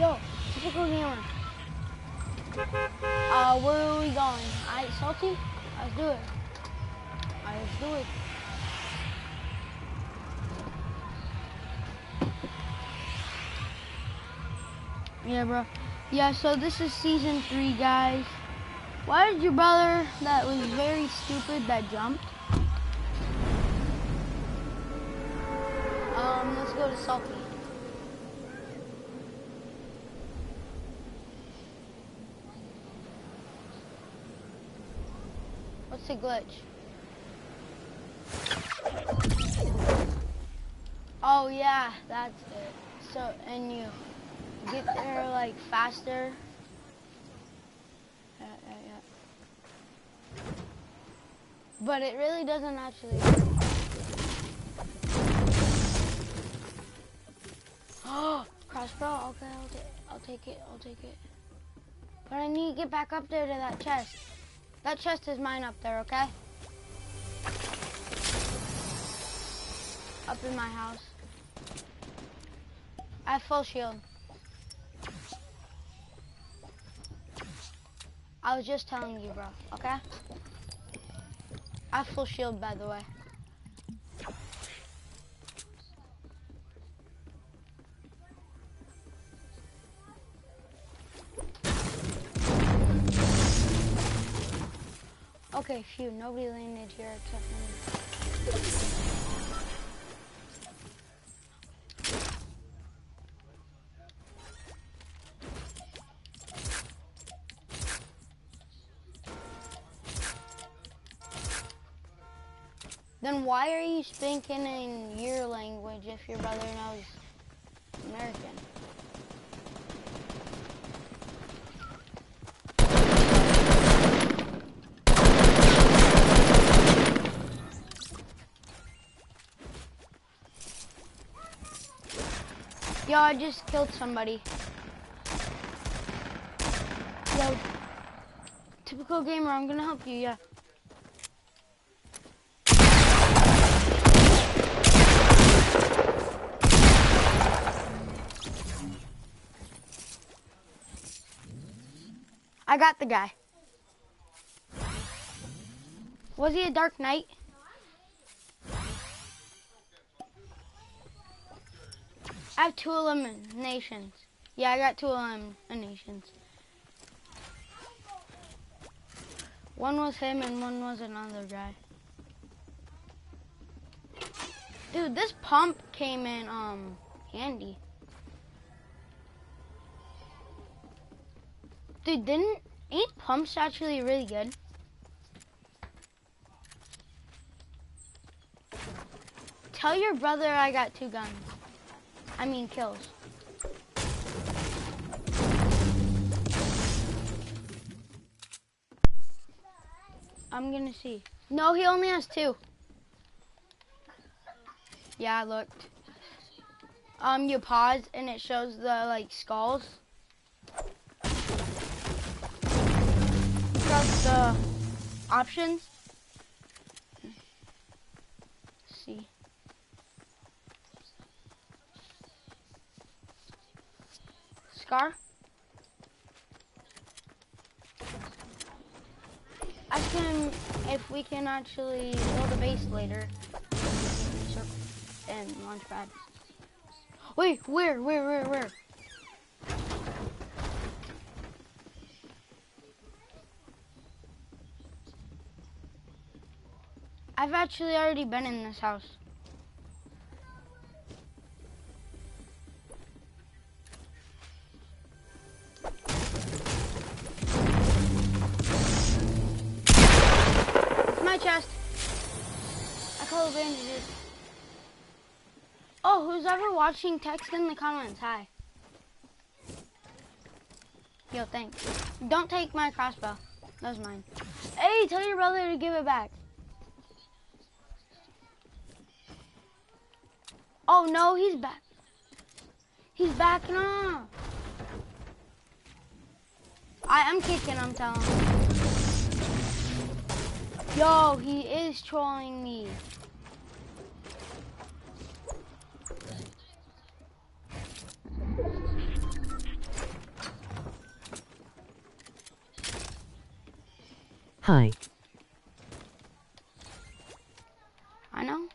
Yo, typical gamer. Where are we going? Alright, Salty? Let's do it. Alright, let's do it. Yeah, bro. Yeah, so this is season 3, guys. Why did your brother that was very stupid that jumped? Let's go to Salty. What's the glitch? Oh yeah, that's it. So, and you get there like faster. Yeah. But it really doesn't actually. Oh, crossbow. Okay, I'll take it. But I need to get back up there to that chest. That chest is mine up there, okay? Up in my house. I have full shield. I was just telling you, bro, okay? I have full shield, by the way. Okay, phew, nobody landed here except me. Then why are you speaking in your language if your brother knows American? Yo, I just killed somebody. Yo, typical gamer, I'm gonna help you, yeah. I got the guy. Was he a Dark Knight? I have 2 eliminations. Yeah, I got 2 eliminations. One was him and one was another guy. Dude, this pump came in handy. Dude, ain't pumps actually really good? Tell your brother I got 2 guns. I mean kills. I'm gonna see. No, he only has 2. Yeah, I looked. You pause and it shows the like skulls. Press the options. See. Scar. Ask him if we can actually build a base later. And launch pad. Wait, where? I've actually already been in this house. It's my chest. I call it bandages. Oh, who's ever watching, text in the comments. Hi. Yo, thanks. Don't take my crossbow. That's mine. Hey, tell your brother to give it back. Oh no, he's back. He's backing off. I'm kicking, I'm telling him. Yo, he is trolling me. Hi. I know.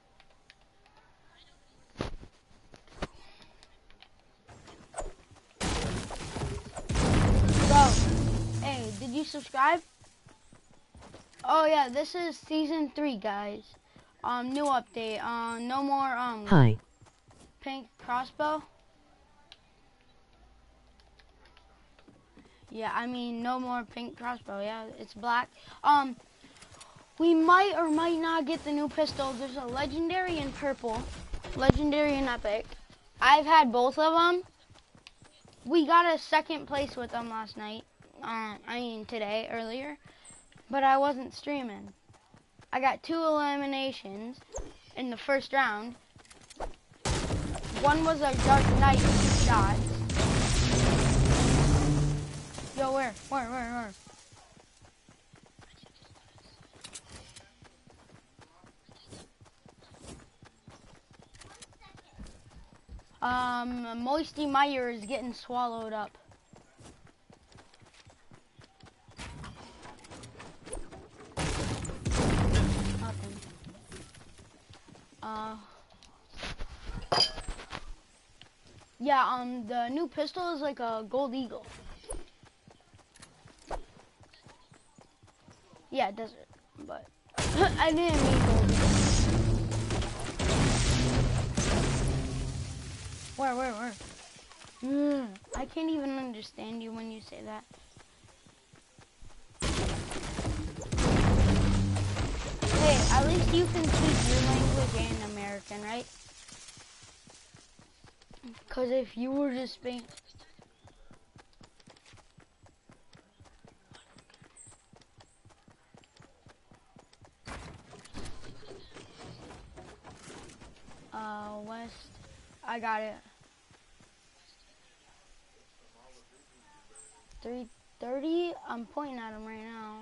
Bro, hey, did you subscribe? Oh yeah, this is season 3, guys. New update. No more Hi. pink crossbow. Yeah, I mean no more pink crossbow. Yeah, it's black. We might or might not get the new pistol. There's a legendary and purple, legendary and epic. I've had both of them. We got a second place with them last night. Today, earlier. But I wasn't streaming. I got 2 eliminations in the first round. One was a Dark Knight 2 shots. Yo, where? Moisty Meyer is getting swallowed up. Nothing. Yeah, the new pistol is like a Gold Eagle. Yeah, desert, but I didn't mean Gold Eagle. Where? I can't even understand you when you say that. Hey, at least you can speak your language and American, right? Because if you were just speaking... West. I got it. 330? I'm pointing at him right now.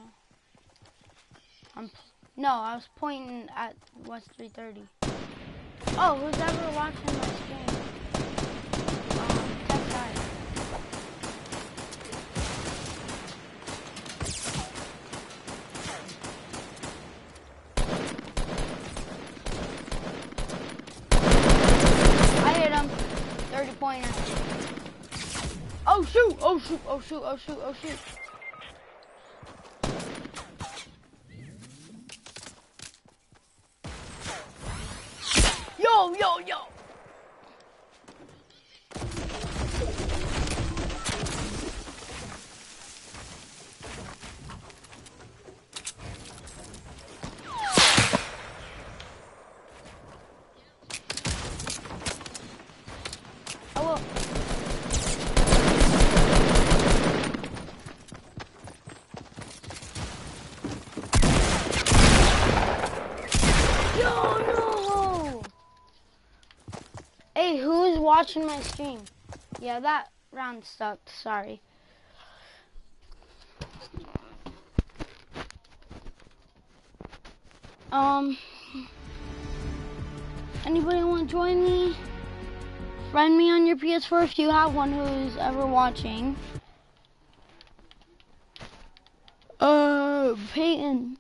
No, I was pointing at West 330. Oh, who's ever watching my stream? Tech Side. I hit him. 30 pointer. Oh shoot! Oh shoot! Oh shoot! Oh shoot! Oh shoot! Yo! Hello. Yo, no! Hey, who's watching my stream? Yeah, that round sucked. Sorry. Anybody want to join me? Friend me on your PS4 if you have one who's ever watching. Peyton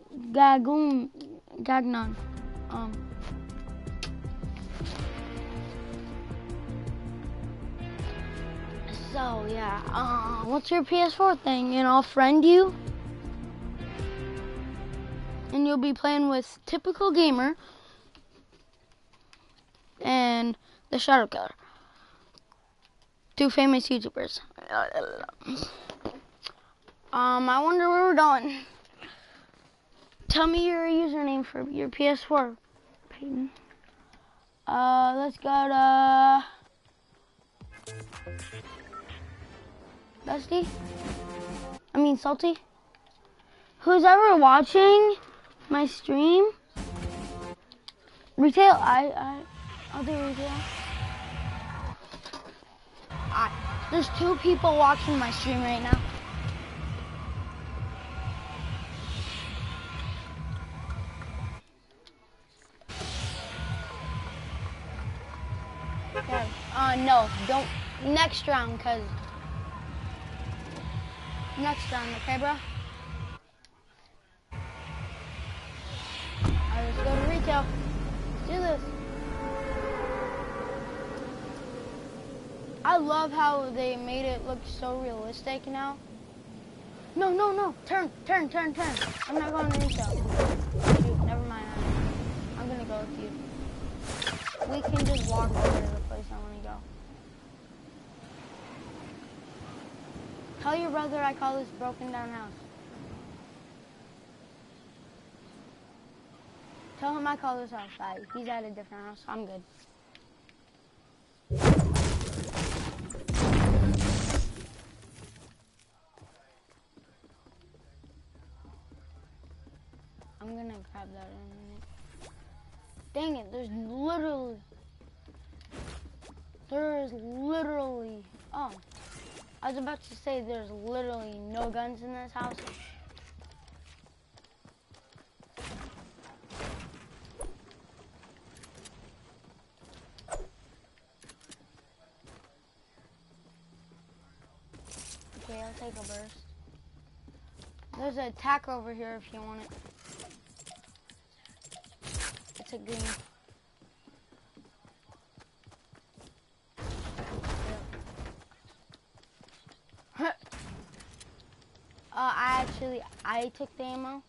Gagnon. So yeah, what's your PS4 thing? And I'll friend you. And you'll be playing with Typical Gamer and the Shadow Killer. 2 famous YouTubers. I wonder where we're going. Tell me your username for your PS4, Peyton. Let's go to Dusty. Salty. Who's ever watching my stream? Retail. I'll do retail. There's 2 people watching my stream right now. Okay. No, don't. Next round, okay, bro? love how they made it look so realistic now. No, no, no. Turn. I'm not going to Nico. Shoot, never mind. I'm going to go with you. We can just walk over to the place I want to go. Tell your brother I call this broken down house. Tell him I call this house. He's at a different house. I'm good. I'm gonna grab that in a minute. Dang it, there is literally, oh. I was about to say there's literally no guns in this house. Okay, I'll take a burst. There's an attack over here if you want it. It's a green. I took the ammo.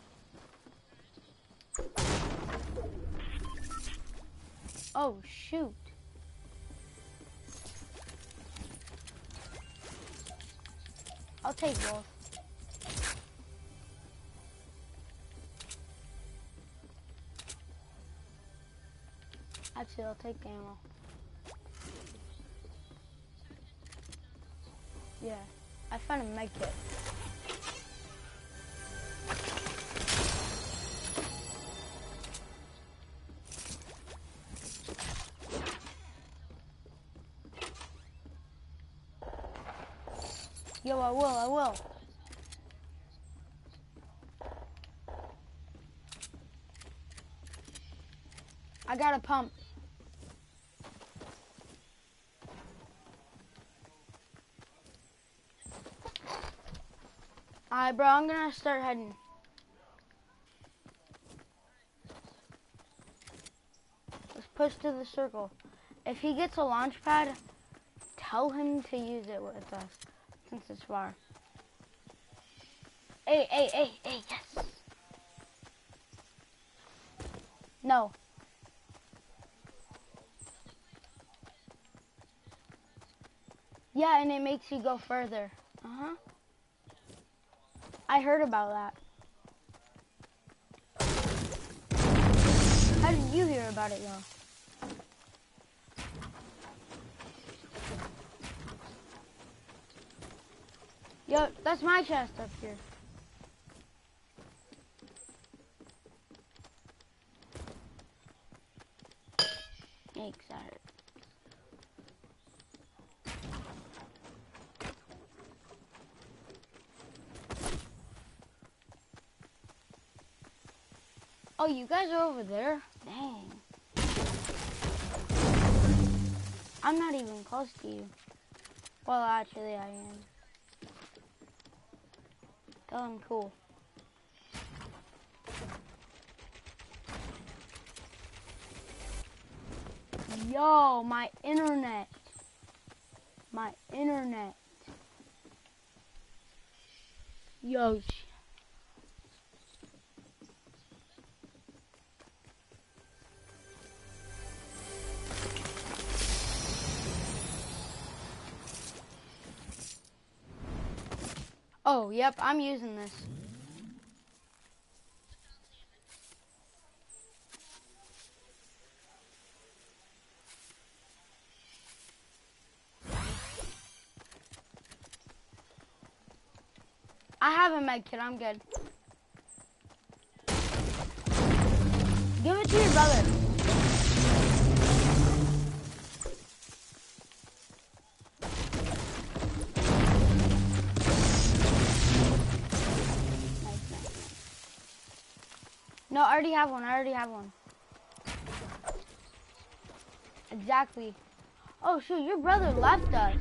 Oh, shoot. I'll take both. Actually, I'll take the ammo. Yeah, I found a med kit. Yo, I will. I got a pump. Alright, bro, I'm gonna start heading. Let's push to the circle. If he gets a launch pad, tell him to use it with us, since it's far. Hey, yes. No. Yeah, and it makes you go further. Uh-huh. I heard about that. How did you hear about it, though? Yo, that's my chest up here. Yikes, that hurt. Oh, you guys are over there? Dang. I'm not even close to you. Well, actually, I am. Tell him cool. Yo, my internet. Yo. Oh, yep, I'm using this. I have a med kit, I'm good. Give it to your brother. Nice. No, I already have one. Exactly. Oh shoot, your brother left us.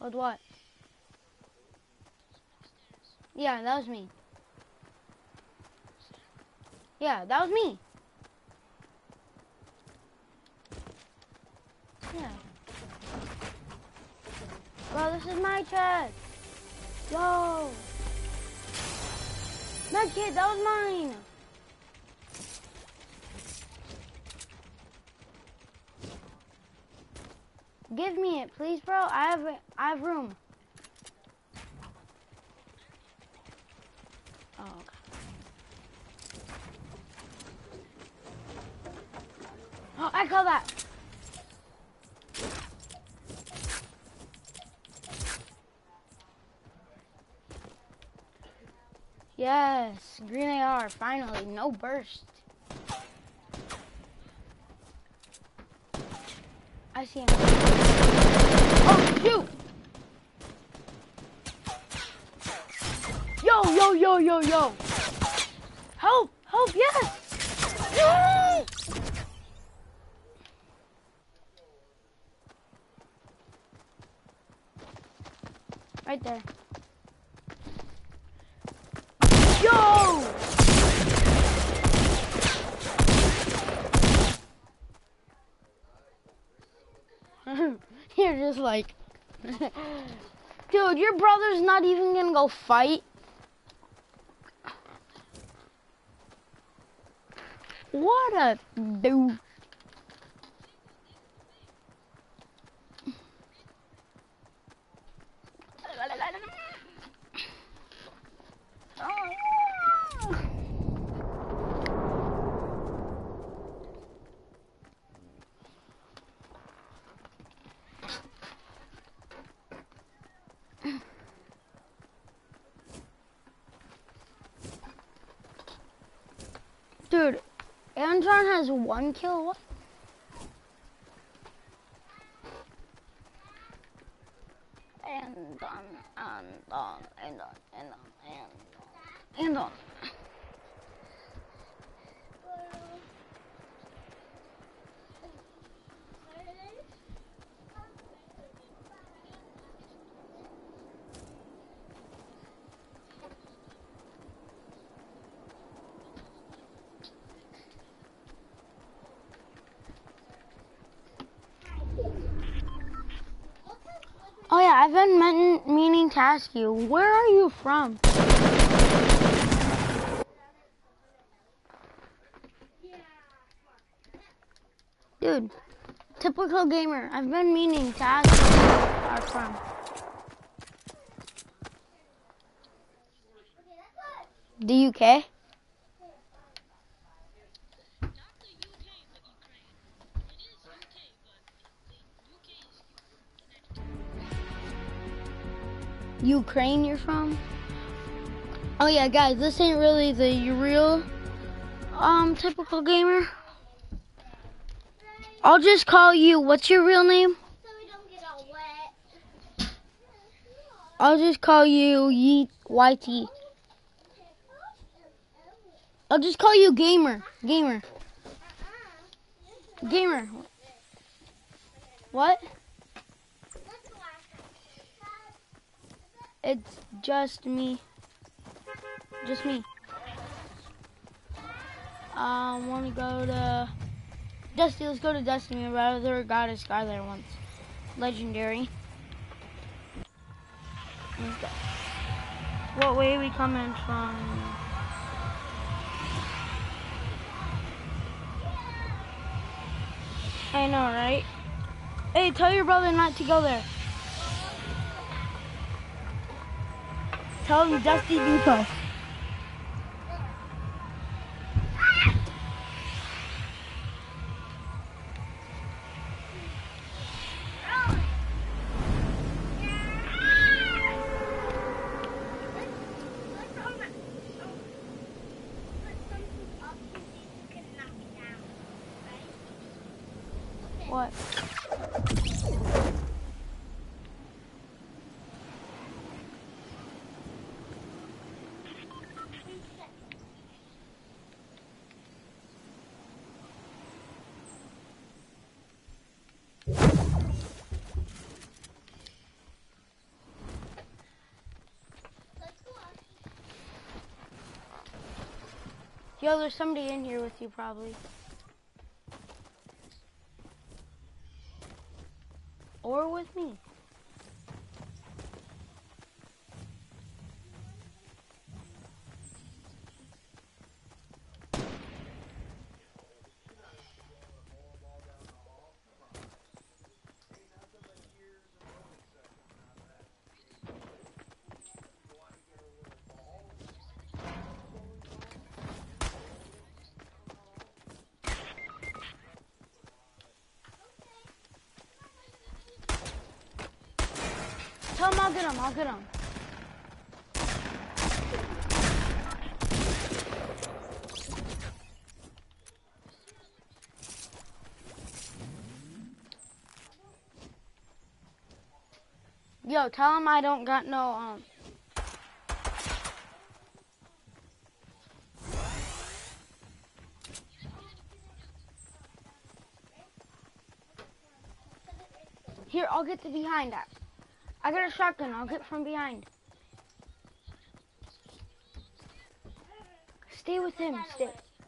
With what? Yeah, that was me. Yeah, that was me. Yeah. Bro, this is my chest. Yo. Medkit, that was mine. Give me it, please, bro. I have room. Oh, okay. Oh, I call that. Yes, green AR, finally, no burst. I see him. Oh, shoot! Yo, yo, yo, yo, yo! Help! Help, yes! Yes! Right there. Yo! You're just like... Dude, your brother's not even gonna go fight? What a dude. Dude, Anton has 1 kill. What? Anton. Oh yeah, I've been meaning to ask you, where are you from? Dude, typical gamer, I've been meaning to ask you where you are from. The UK? Ukraine you're from? Oh yeah, guys, this ain't really the real typical gamer. I'll just call you, what's your real name? So we don't get all wet. I'll just call you YT. I'll just call you Gamer. Gamer. What? It's just me. Just me. Want to go to Dusty? Let's go to Dusty. My brother got a Skylar once. Legendary. Let's go. What way are we coming from? I know, right? Hey, tell your brother not to go there. Tell him Dusty beat us. What? Yo, there's somebody in here with you probably. Or with me. Tell him I'll get him, I'll get him. Yo, tell him I don't got no, Here, I'll get to behind that. I got a shotgun, I'll get from behind. Stay with him, stay.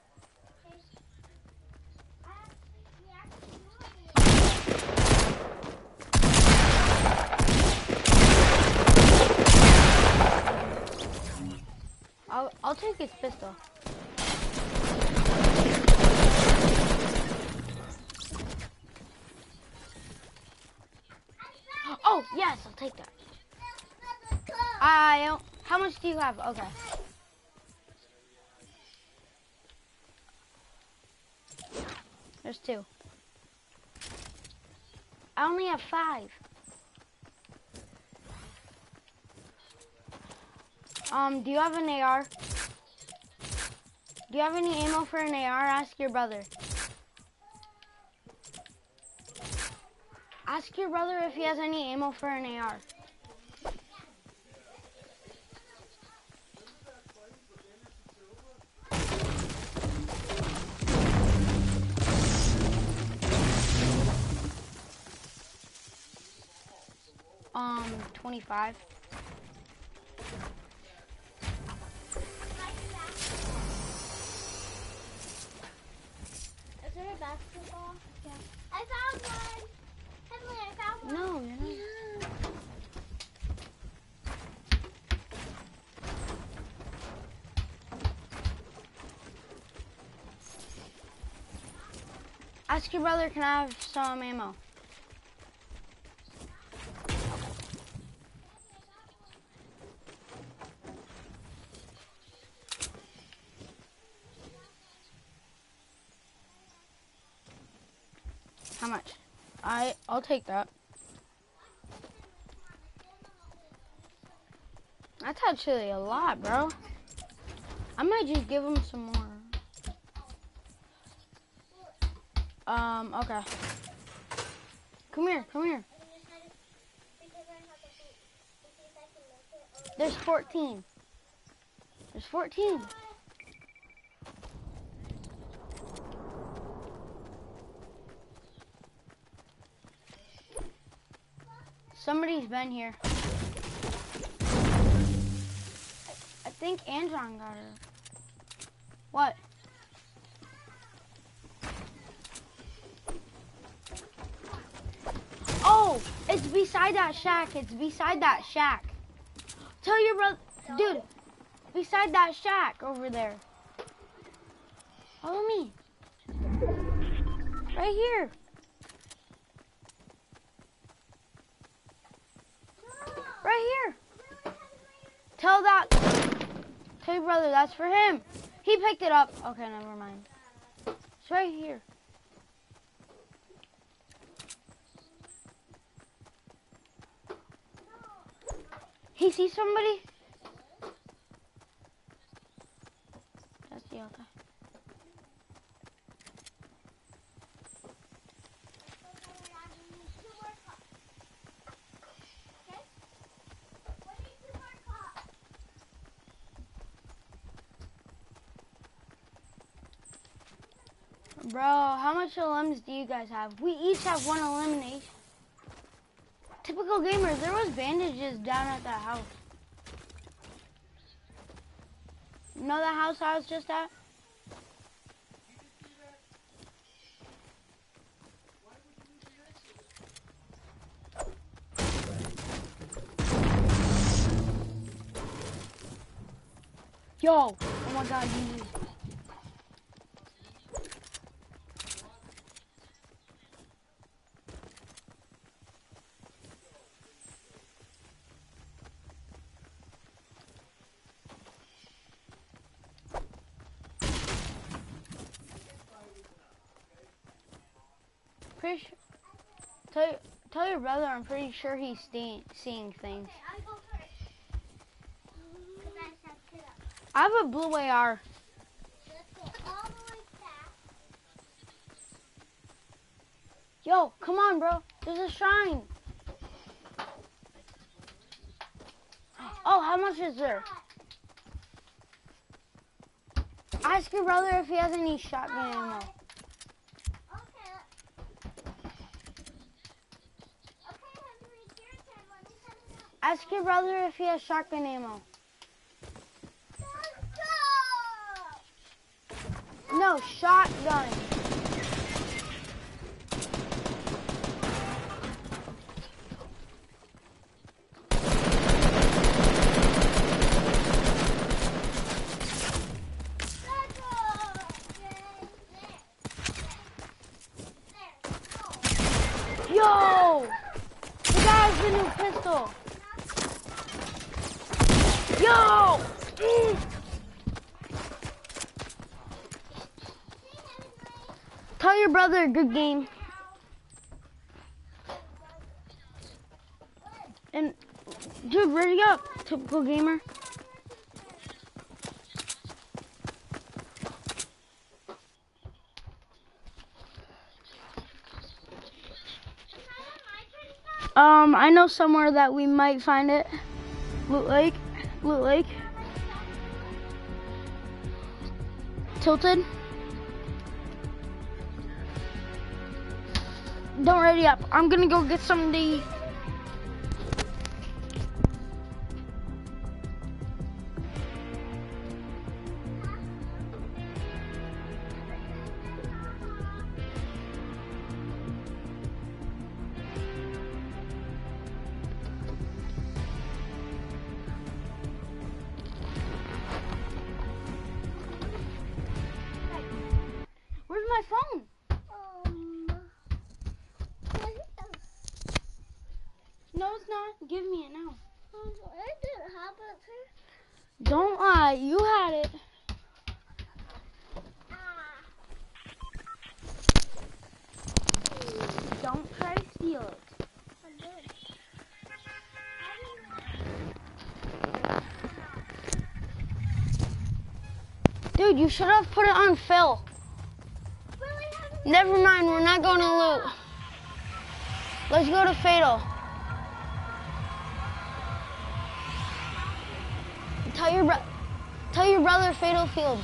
I'll take his pistol. Oh, yes, I'll take that. How much do you have? Okay. There's 2. I only have 5. Do you have an AR? Do you have any ammo for an AR? Ask your brother. Ask your brother if he has any ammo for an AR. Um, 25. Is there a basketball? Yeah. I found one. Emily, I found one. No, you're not. Ask your brother, can I have some ammo? How much? I'll take that. That's actually a lot, bro. I might just give him some more. Okay. Come here, come here. There's 14. There's 14. Somebody's been here. I think Andron got her. What? Oh, it's beside that shack. It's beside that shack. Tell your brother, dude, beside that shack over there. Follow me. Right here. Right here. Tell your brother that's for him. He picked it up. Okay, never mind. It's right here. He sees somebody? That's the okay. Bro, how much elims do you guys have? We each have 1 elimination. Typical gamers, there was bandages down at that house. You know that house I was just at? Yo! Oh my god, Jesus. Pretty sure, tell your brother I'm pretty sure he's seeing things. Okay, I go first. 'Cause I set it up. I have a blue AR. Let's go all the way back. Yo, come on, bro. There's a shrine. Oh, how much is there? Ask your brother if he has any shotgun ammo. Okay. Okay, Henry, it's your turn. Let me set it up. Ask your brother if he has shotgun ammo. Let's go! No, shotgun. Let's go! There. Yo! The guy has the new pistol. Yo! Tell your brother, good game. And, dude, ready up, typical gamer. I know somewhere that we might find it. Loot Lake. Loot Lake. Tilted. Don't ready up. I'm gonna go get something to eat. Where's my phone? No, it's not. Give me it now. I didn't have it. Don't lie. You had it. Don't try to steal it. I did. Dude, you should have put it on Phil. Never mind. We're not going to loot. Let's go to Fatal. Tell your brother Fatal Field.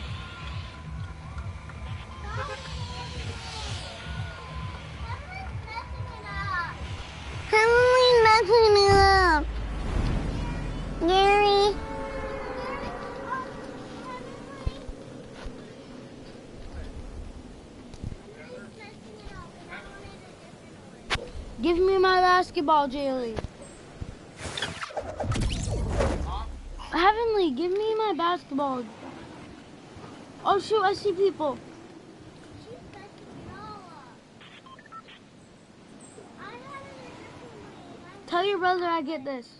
Heavenly messing it up. Gary. Give me my basketball, Jaylee. Heavenly, give me my basketball. Oh shoot, I see people. Tell your brother I get this.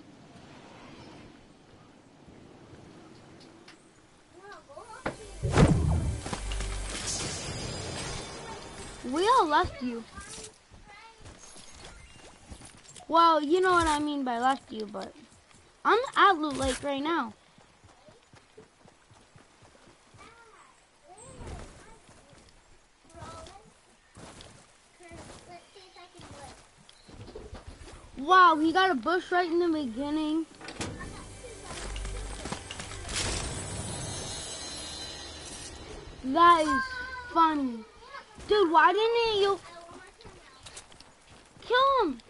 We all left you. Well, you know what I mean by left you, but I'm at Loot Lake right now. Wow, he got a bush right in the beginning. That is funny. Dude, why didn't you kill him?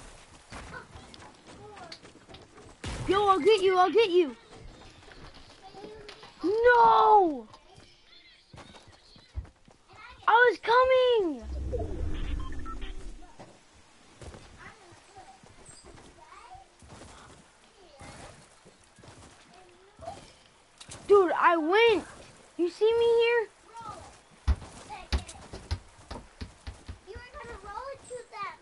Yo, I'll get you, I'll get you. No! I was coming! Dude, I went. You see me here? Roll it. Take it. You were gonna roll it to them.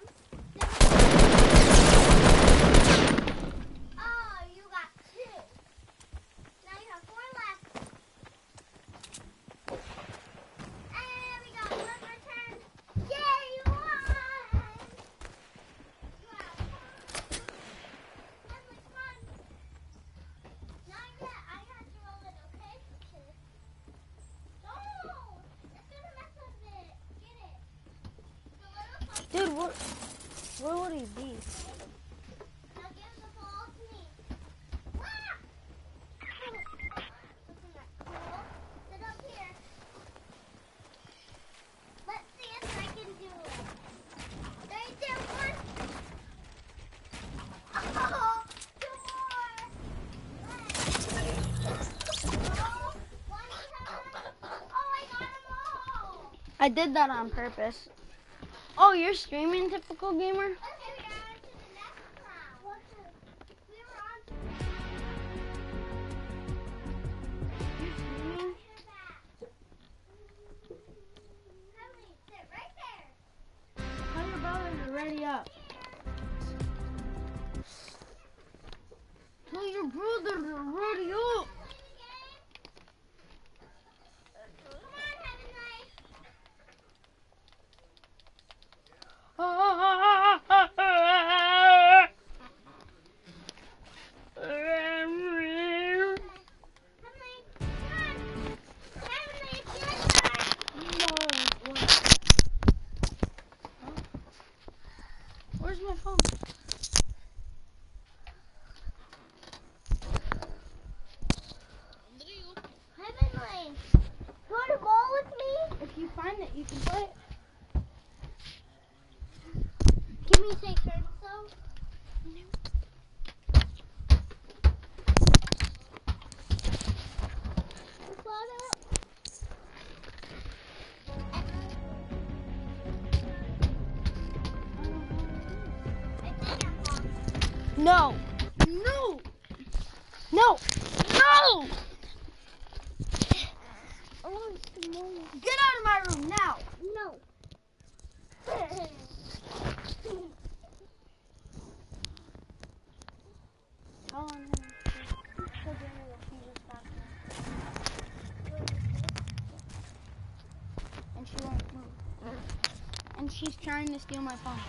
Oh, you got 2. Now you have 4 left. And we got 1 return. Yay, you won! You have fun. Henley, come on. Not yet. I got to roll it, okay? No! It's gonna mess up it. Get it. The little fun. Dude, where would he be? Now give the ball to me. Ah! Isn't that cool? Sit up here. Let's see if I can do it. 3, 2, 1. Oh, 2 more. Oh, 1 time. Oh, I got them all. I did that on purpose. Oh, you're streaming, Typical Gamer? Okay, we are on to the next round. We were on to You're streaming? Henley, sit right there. Tell your brother to ready up. Tell your brother to ready up. Come on, Henley. Henley, come on. Henley, it's your turn. Where's my phone? Henley, you want to ball with me? If you find it, you can play it. Can we take turns though? No. No. No. No. Get out of my room now. No. Tell him. And she won't move. And she's trying to steal my phone.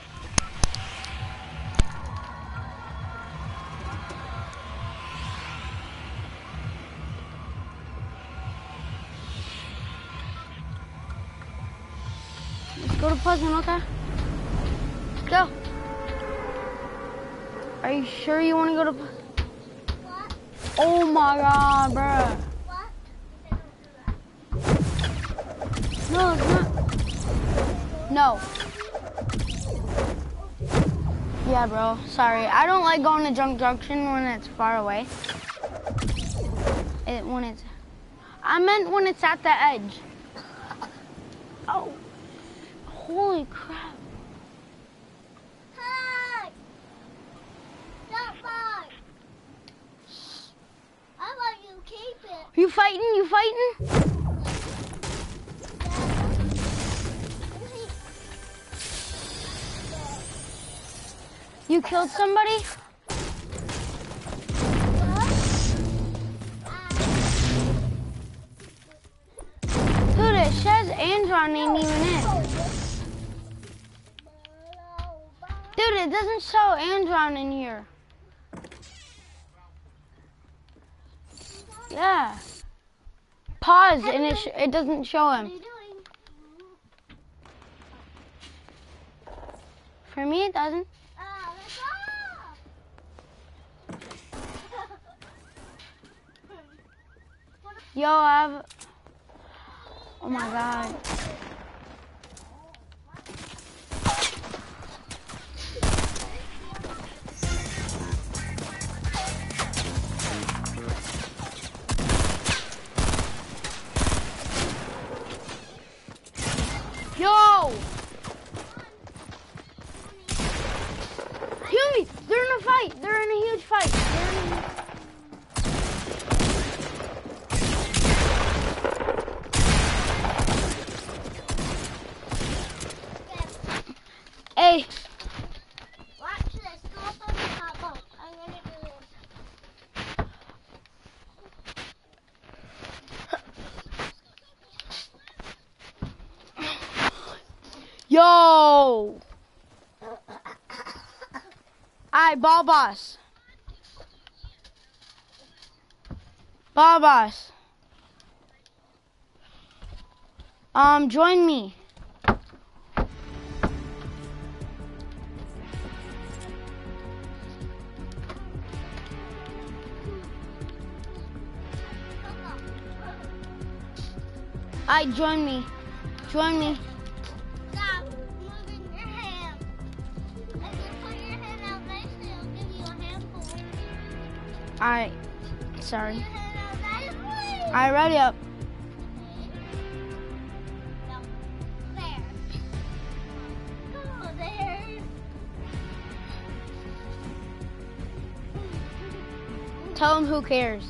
Let's go to Pleasant, okay? Let's go. Are you sure you want to go to Pleasant? What? Oh my god, bruh. What? No, it's not. No. Yeah, bro. Sorry. I don't like going to Junk Junction when it's far away. I meant when it's at the edge. Oh. Holy crap. Hey! Don't bark. How about you keep it? You fighting? You fighting? You killed somebody? Dude, it says Andron ain't even in. Dude, it doesn't show Andron in here. Yeah. Pause and it doesn't show What are him. you doing? For me, it doesn't. Let's go! Yo, I've... Oh my god. Yo! Heal me! They're in a fight! They're in a huge fight! Yo! Alright, ball boss. Ball boss. Join me. Alright, join me. Join me. Stop moving your hand. If you put your hand out nicely, I'll give you a handful. Alright, sorry. Put your hand out nicely. Alright, ready up. No. There. Oh, there. Tell him who cares.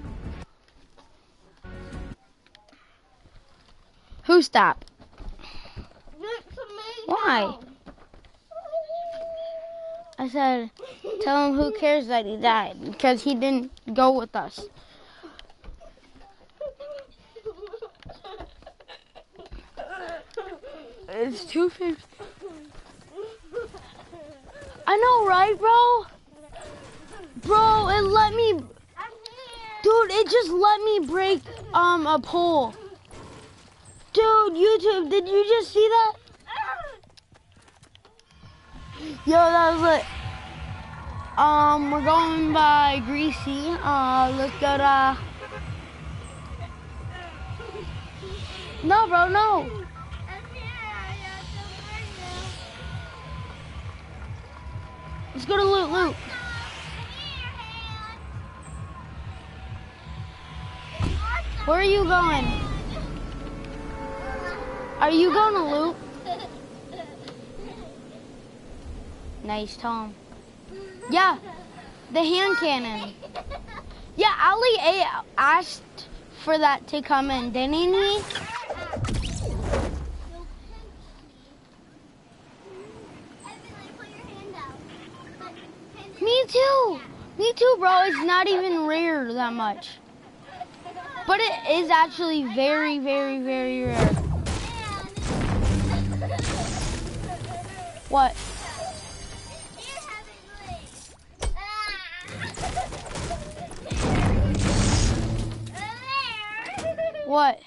Who stopped? Look to me. Why? now. I said, tell him who cares that he died because he didn't go with us. It's 2:50. I know, right, bro? Bro, it let me, I'm here. dude, it just let me break a pole. Dude, YouTube, did you just see that? Yo, that was lit. We're going by Greasy. Let's go to. No, bro, no. I'm here. I got some right now. Let's go to Loot Loot. Where are you going? Are you going to Loot? Nice, Tom. Yeah, the hand cannon. Yeah, Ali asked for that to come in, didn't he? Me too. Me too, bro. It's not even rare that much. But it is actually very, very, very rare. What? What?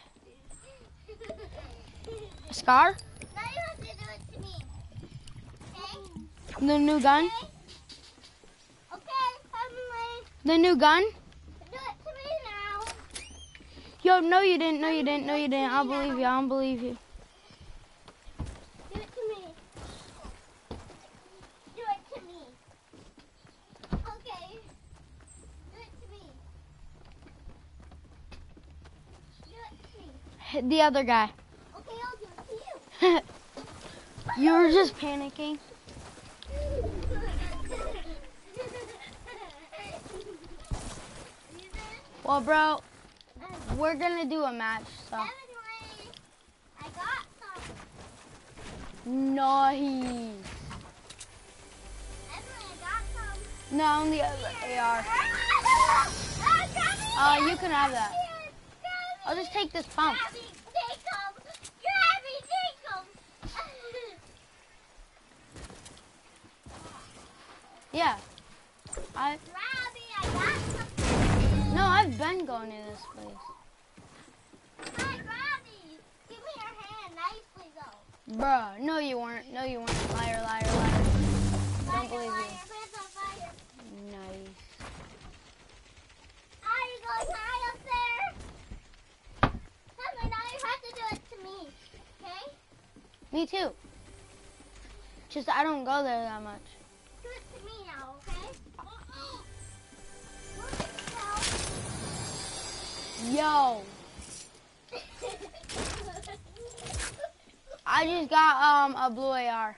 A scar? Now you have to do it to me. Okay? The new gun? Okay, Heavenly. The new gun? Do it to me now. Yo, no you didn't, no you didn't, no you didn't. I'll believe you, I'll believe you. Do it to me. Do it to me. Okay. Do it to me. Do it to me. Hit the other guy. Okay, I'll do it to you. You were just panicking. Well, bro, we're gonna do a match, so. Heavenly, I got some. Nice. Heavenly, I got some. No, on the other AR. You can have that. I'll just take this pump. Grabby, take 'em. Grabby, take 'em. Yeah. Grabby, I got something. No, I've been going to this place. Hi, Grabby. Give me your hand nicely, though. Bruh, no you weren't. No you weren't. Liar, liar, liar. Don't believe Liar, you. hands on fire. Nice. Are you going high up there? Heavenly, now you have to do it to me. Okay? Me too. Just I don't go there that much. Do it to me now, okay? Yo, I just got a blue AR.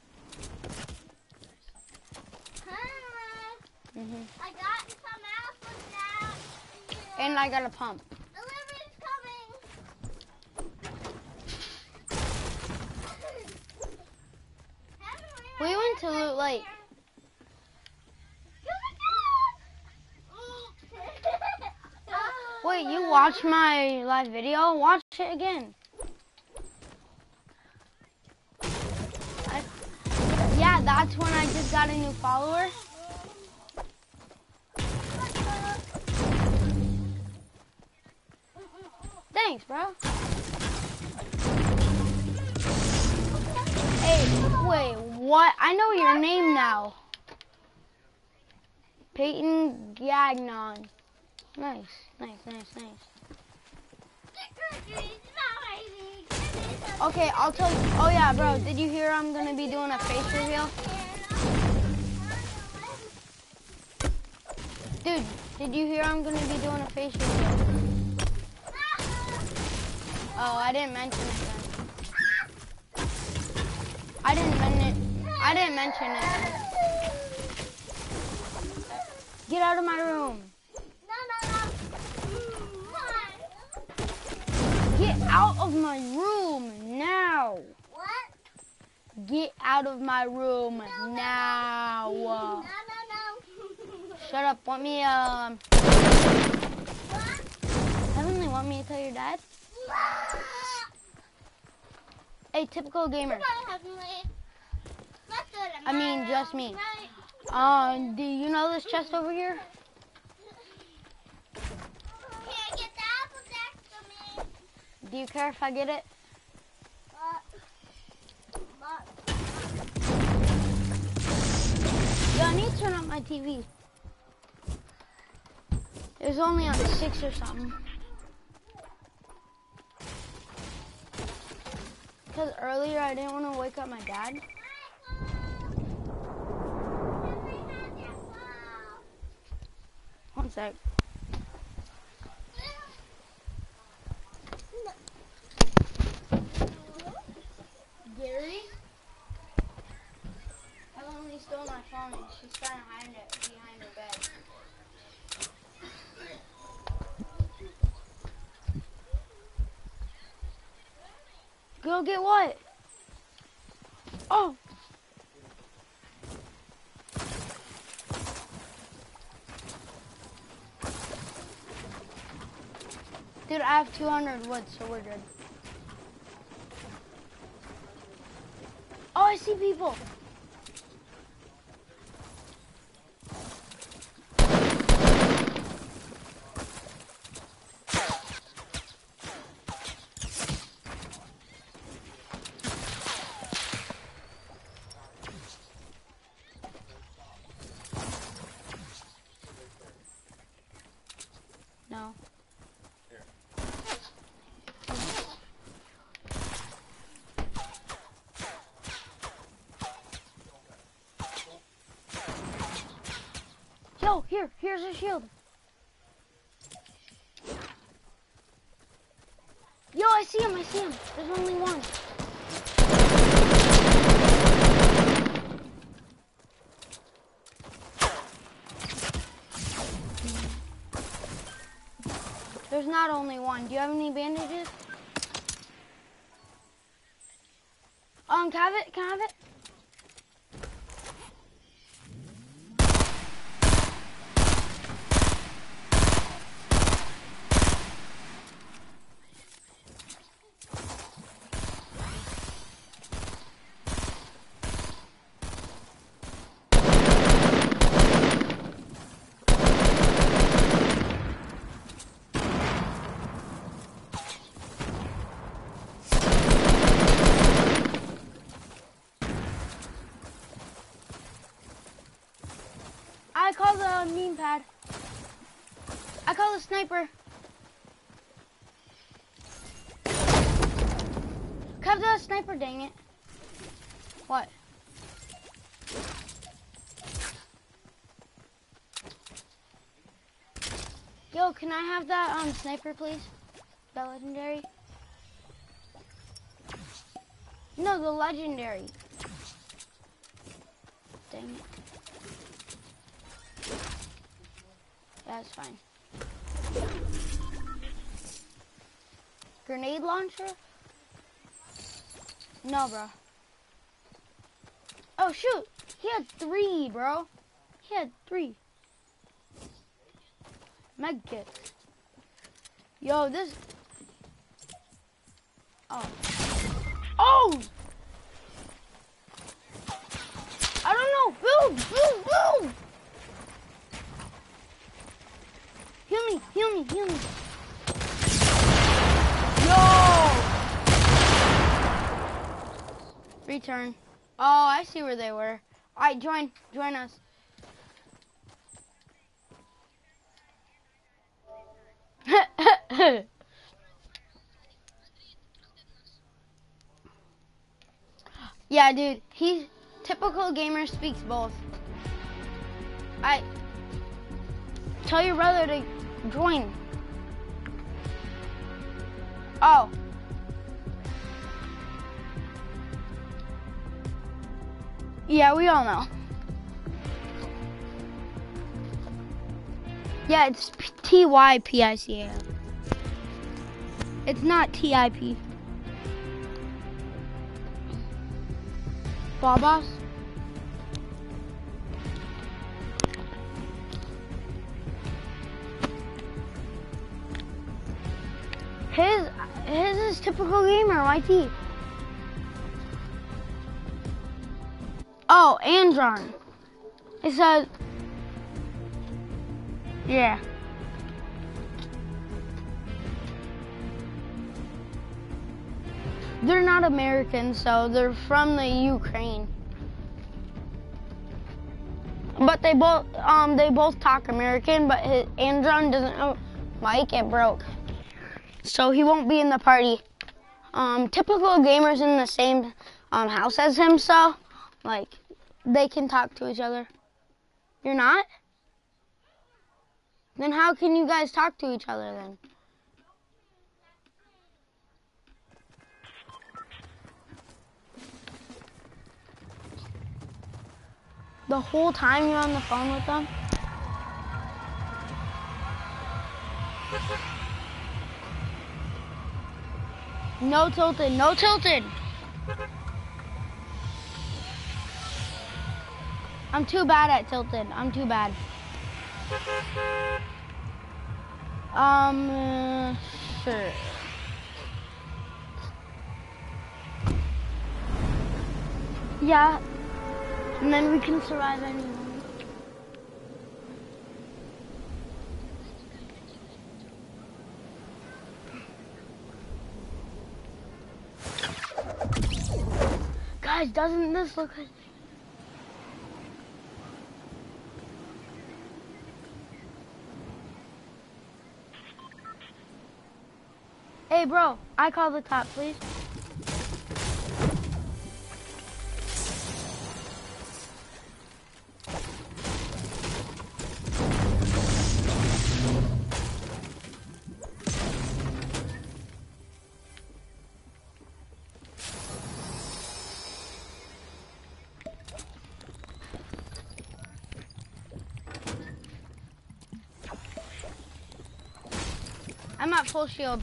Hi. Mhm. I got some else with that. And I got a pump. Delivery's coming. We went to Loot Lake. Wait, you watched my live video? Watch it again. yeah, that's when I just got a new follower. Thanks, bro. Hey, wait, what? I know your name now. Peyton Gagnon. Nice. Okay, I'll tell you. Oh yeah, bro, did you hear I'm gonna be doing a face reveal? Dude, did you hear I'm gonna be doing a face reveal? Oh, I didn't mention it then. I didn't mention it then. Get out of my room. Get out of my room now. What? Get out of my room now. No. Shut up. Want me, Heavenly, want me to tell your dad? Hey, typical gamer. I mean, just me. Do you know this chest over here? Can't get the apple jack for me. Do you care if I get it? Yeah, I need to turn up my TV. It was only on 6 or something. Because earlier I didn't want to wake up my dad. One sec. Gary? Emily stole my phone and she's trying to hide it behind her bed. Go get what? Oh! Dude, I have 200 wood, so we're good. Oh, I see people! No. Yo, here's a shield. Yo, I see him. There's only one. There's not only one. Do you have any bandages? Can I have it? I call the meme pad. I call the sniper. Have the sniper, dang it. What? Yo, can I have that sniper, please? That legendary? No, the legendary. Dang it. That's fine. Grenade launcher? No, bro. Oh, shoot. He had 3, bro. He had 3. Med kit. Yo, this... Oh. Oh! Return. Oh, I see where they were. All right, join us. Yeah, dude, typical gamer speaks both. I tell your brother to join. Oh. Yeah, we all know. Yeah, it's TYPICA. It's not TIP. Babas? His is typical gamer, YT. Oh, Andron. It says, yeah. They're not American, so they're from the Ukraine. But they both talk American, but Andron doesn't know Mike, it broke. So he won't be in the party. Typical gamers in the same house as him, so like they can talk to each other. You're not? Then how can you guys talk to each other then? The whole time you're on the phone with them? No tilted, no tilted. I'm too bad at tilted. I'm too bad. Sure. Yeah. And then we can survive anyone. Guys, doesn't this look like... Hey, bro, I call the top, please. I'm at full shield.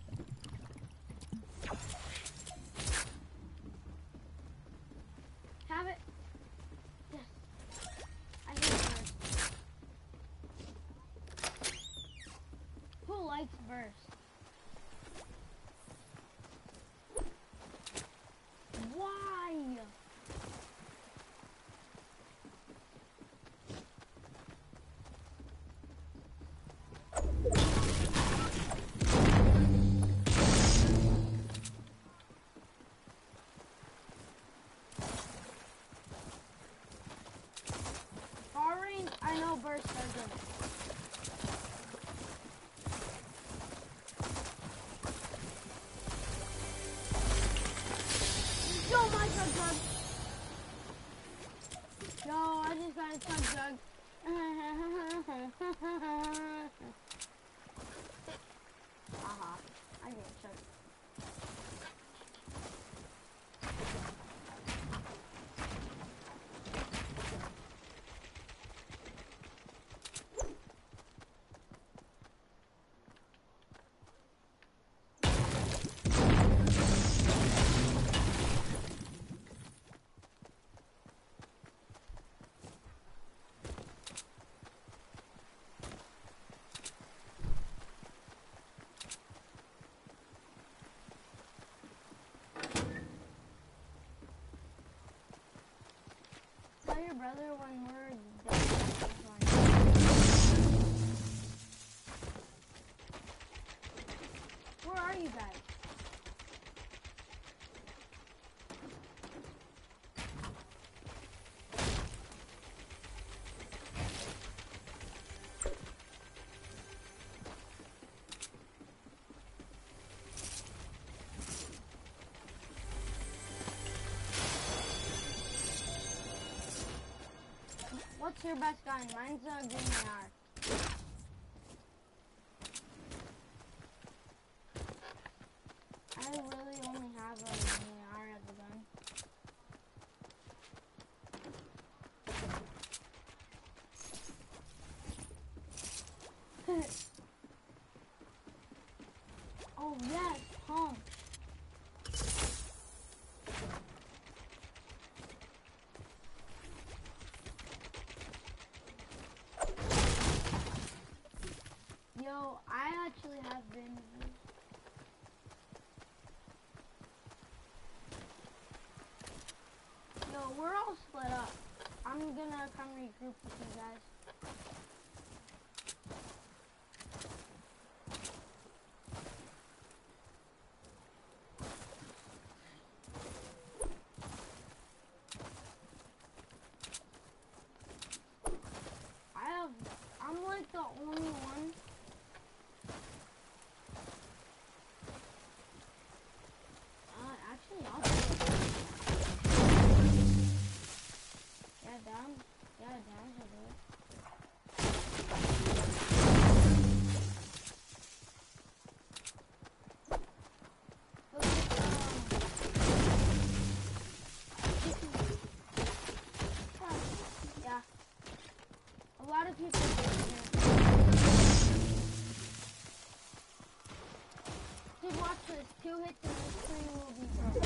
Have it? Yes. I hate burst. Who likes burst? Why? Orange, I know burst doesn't. Yo, my chug jug. Yo, I just got a chug jug. I get a chug. Tell your brother when we're done. Where are you guys? What's your best gun? Mine's a green AR. I really only have a green AR as a gun. Oh yes, pump. Yo, I actually have been. Yo, we're all split up. I'm gonna come regroup with you guys. I'm like the only one. Actually, I'll do it. Yeah, down. Yeah, down. I'll do it. Look at, yeah. A lot of people do it. Dude, watch this. 2 hits and this 3 will be broken.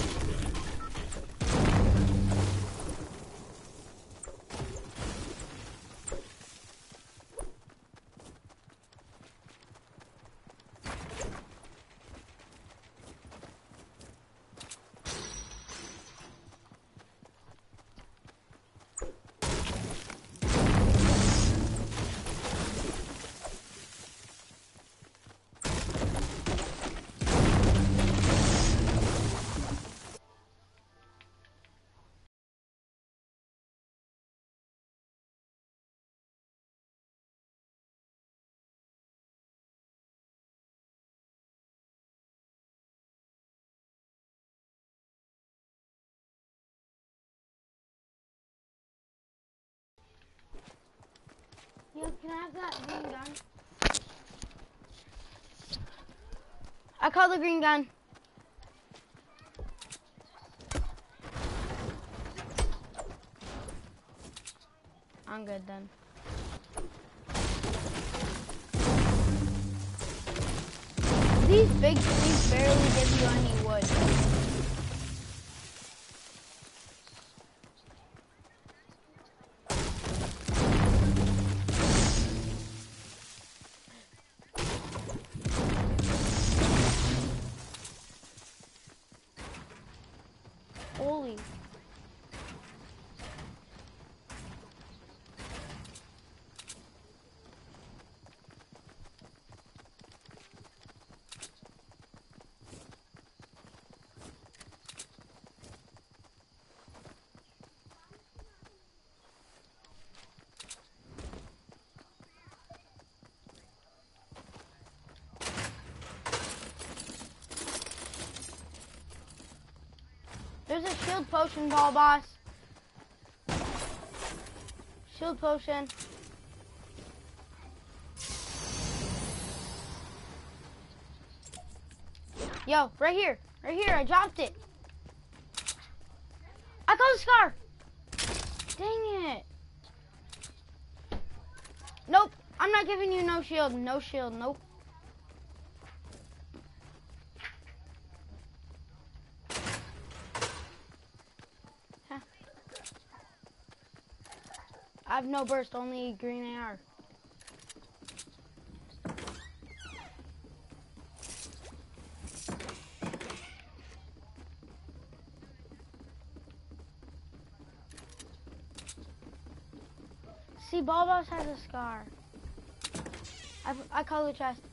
Yo, can I have that green gun? I call the green gun. I'm good then. These big trees barely give you any wood. Holy. There's a shield potion, ball boss. Shield potion. Yo, right here. Right here, I dropped it. I caught a scar. Dang it. Nope, I'm not giving you no shield. No shield, nope. Huh. I have no burst, only green AR. See, Ball Boss has a scar. I call the chest.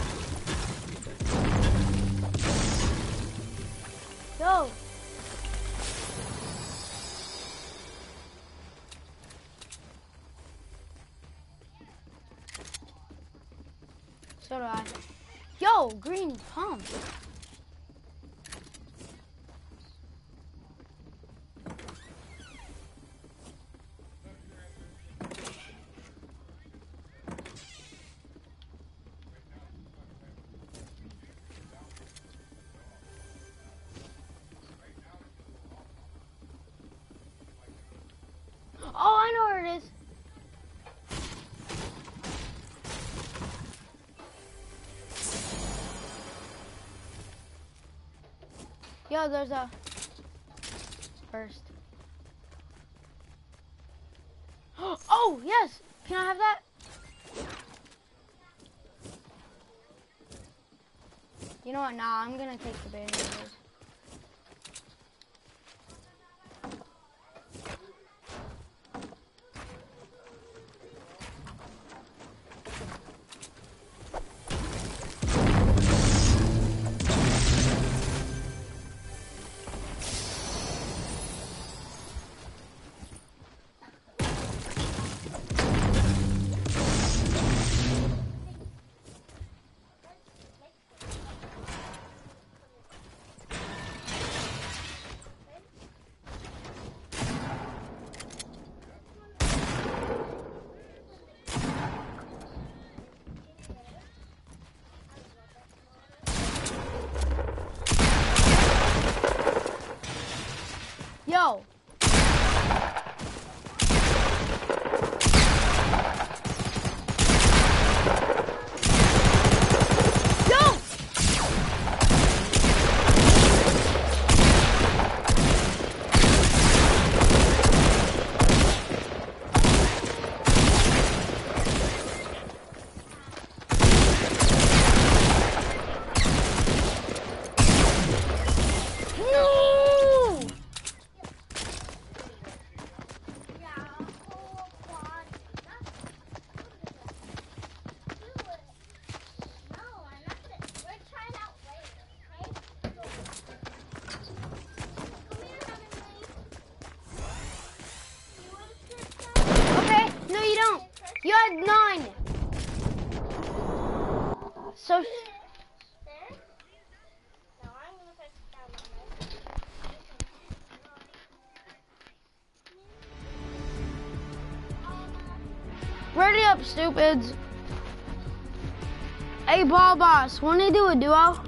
Yo. So do I. Yo, green pump. Oh, I know where it is. Yo, there's a first. Oh, yes. Can I have that? You know what? Nah, I'm gonna take the bandages. Yo. Yo. No. Okay, no you don't. You had 9. So ready up, stupids. Hey, ball boss, wanna do a duo?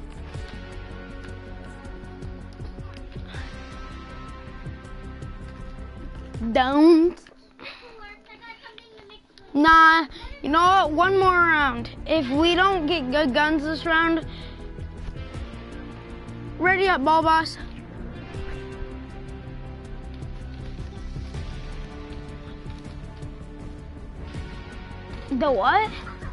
Don't. Nah, you know what? One more round. If we don't get good guns this round, ready up, ball boss. The what?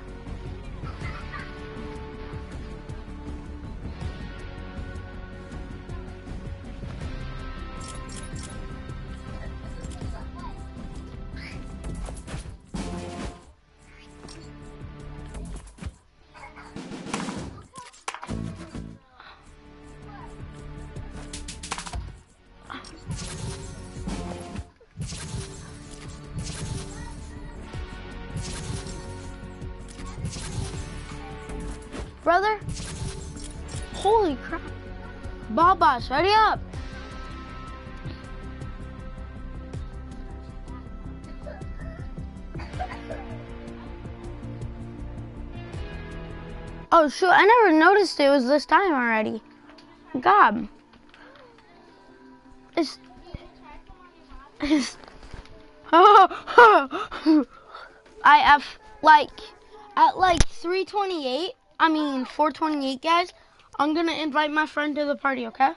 Brother? Holy crap. Ball boss, ready up. Oh shoot, I never noticed it was this time already. God. It's at like 3:28. I mean 4:28, guys. I'm gonna invite my friend to the party, okay?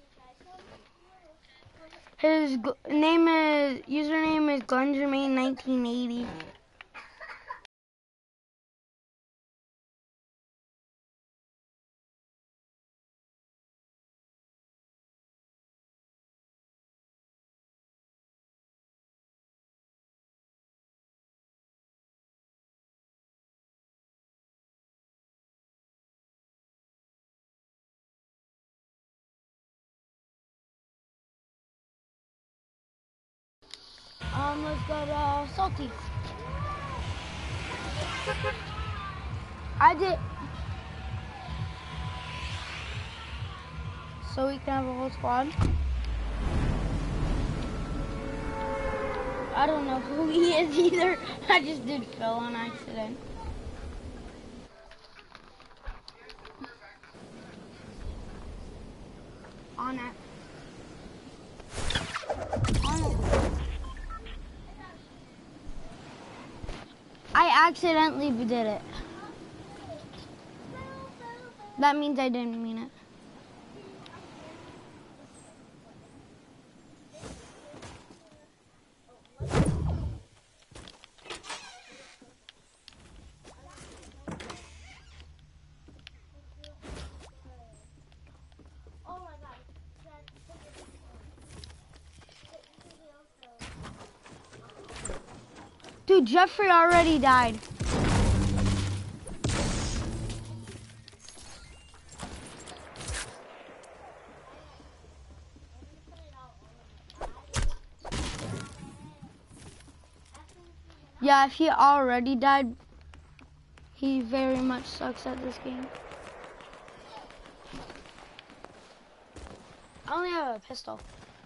His username is GlennJermaine1980. Let's go to Salty. I did. so we can have a whole squad. I don't know who he is either. I just did Phil on accident. On it. On it. I accidentally did it. That means I didn't mean it. Oh my god. Dude, Jeffrey already died. Yeah, if he already died, he very much sucks at this game. I only have a pistol.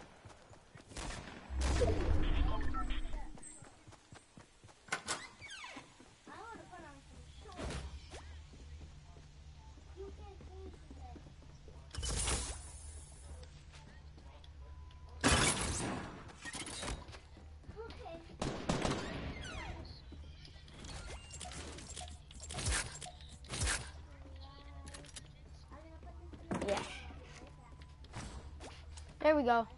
Yeah. There we go.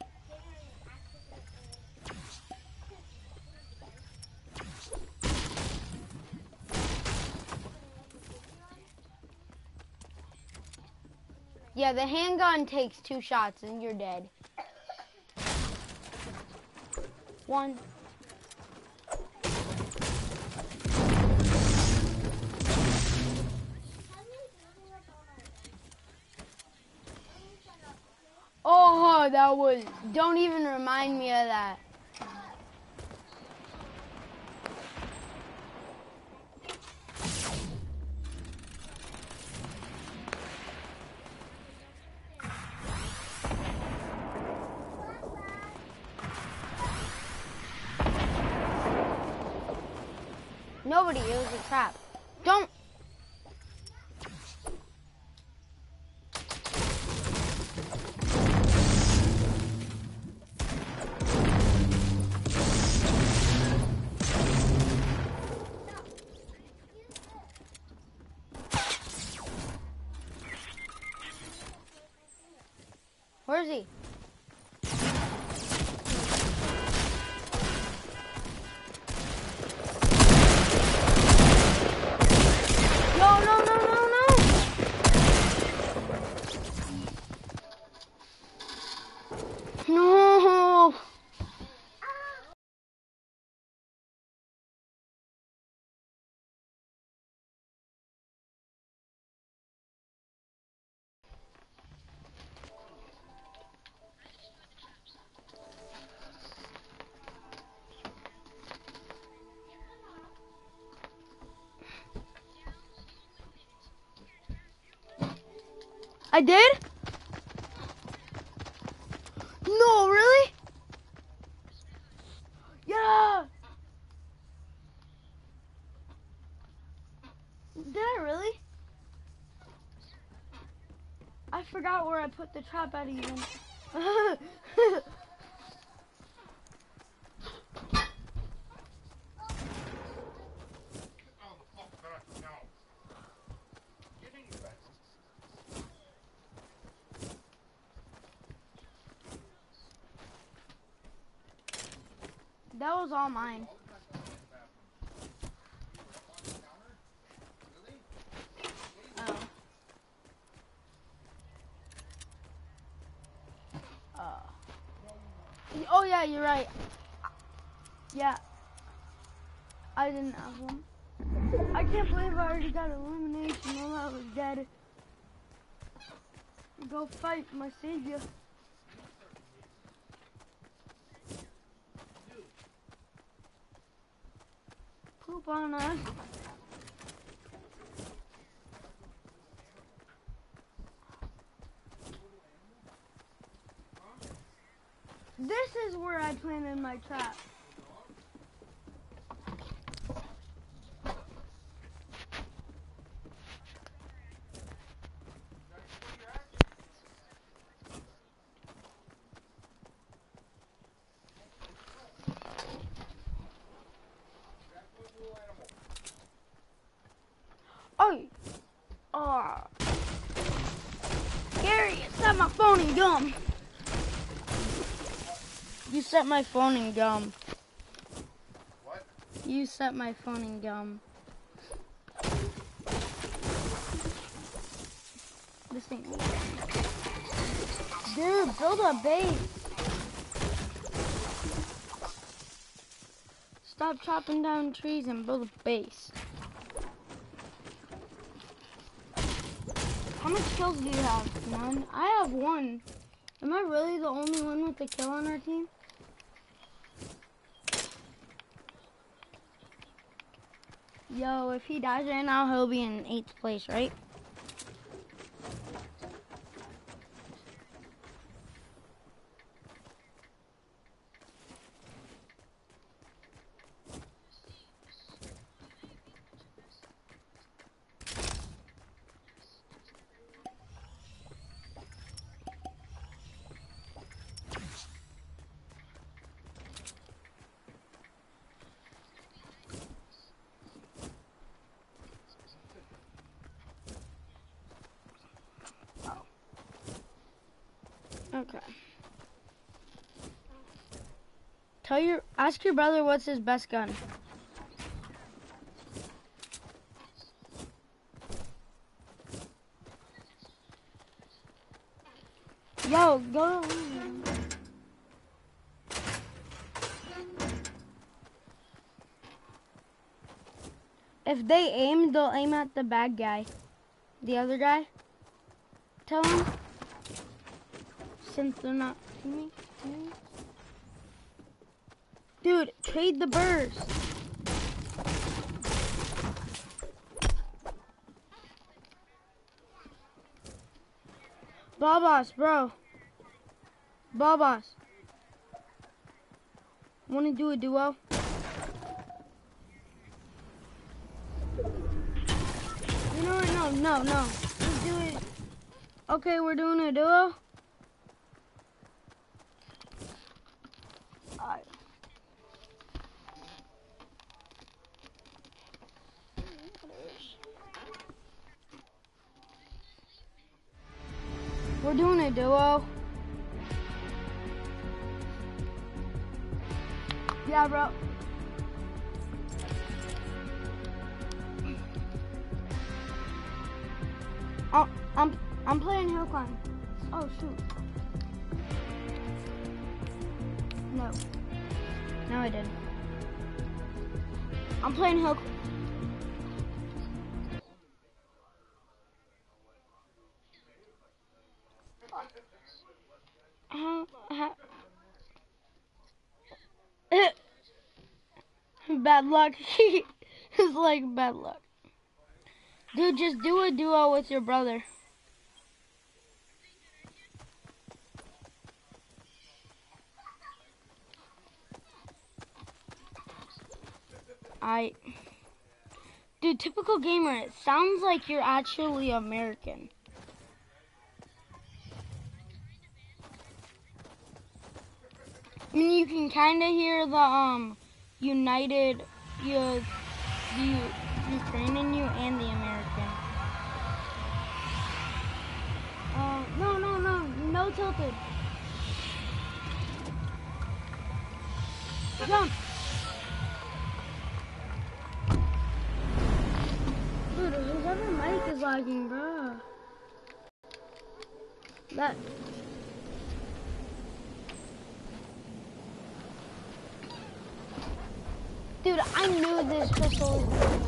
Yeah, the handgun takes 2 shots and you're dead. 1. Oh, that was, don't even remind me of that. Nobody, it was a trap. Don't. Where is he? No, no, no, no, no. No. I did? No, really? Yeah. Did I really? I forgot where I put the trap at even. That was all mine. Oh yeah, you're right. Yeah, I didn't have one. I can't believe I already got elimination while I was dead. Go fight my savior. Poop on us. This is where I planted my trap. Oh, Gary, you set my phone in gum. You set my phone in gum. What? You set my phone in gum. This thing. Dude, build a base. Stop chopping down trees and build a base. How much kills do you have? None? I have one. Am I really the only one with a kill on our team? Yo, if he dies right now, he'll be in 8th place, right? Okay. Ask your brother what's his best gun. Yo, go. If they aim, they'll aim at the bad guy. The other guy. Tell him. Since they're not teaming. Dude, trade the burst. Babas, bro. Babas. Wanna do a duo? You know what? No. Let's do it. Okay, we're doing a duo. Alright. We're doing a duo. Yeah, bro. I'm playing hill climb. Oh shoot. No. No, I didn't. I'm playing hill. Bad luck. It's like bad luck. Dude, just do a duo with your brother. Dude, typical gamer, it sounds like you're actually American. I mean, you can kind of hear the United, the Ukraine in you and the American. No tilted. Jump. Dude, whoever mic is lagging, bro. That. Dude, I knew this pistol was broken.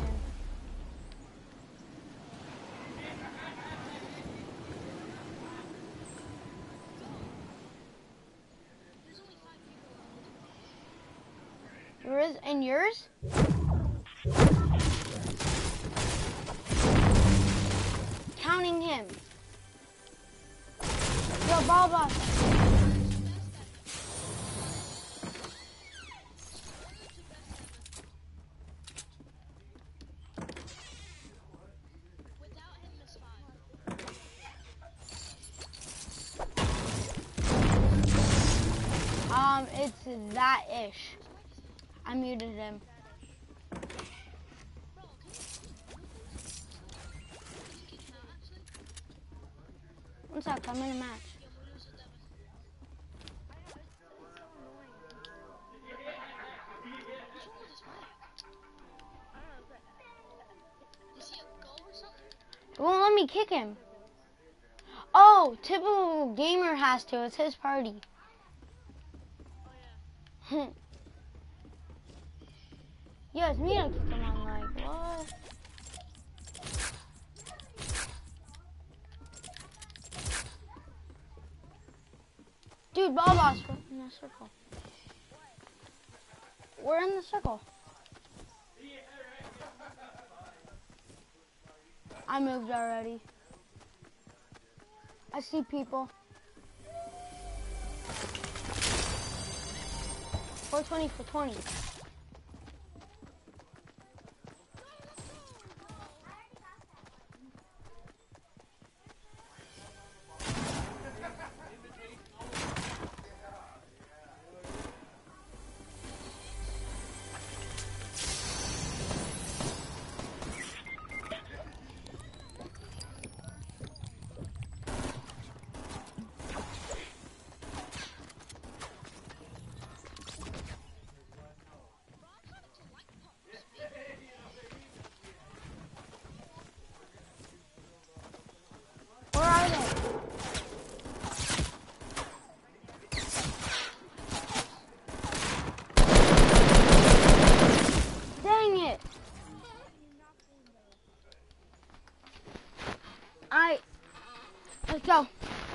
Yours and yours? Counting him. Yo, Baba. It's that-ish. I muted him. One sec, I'm in a match. It won't let me kick him. Oh, typical gamer has to. It's his party. Yeah, it's me that kicked him. I'm like, what? Dude, Boss, we're in the circle. We're in the circle. I moved already. I see people. 420 for 20. Where are they? Dang it! Let's go.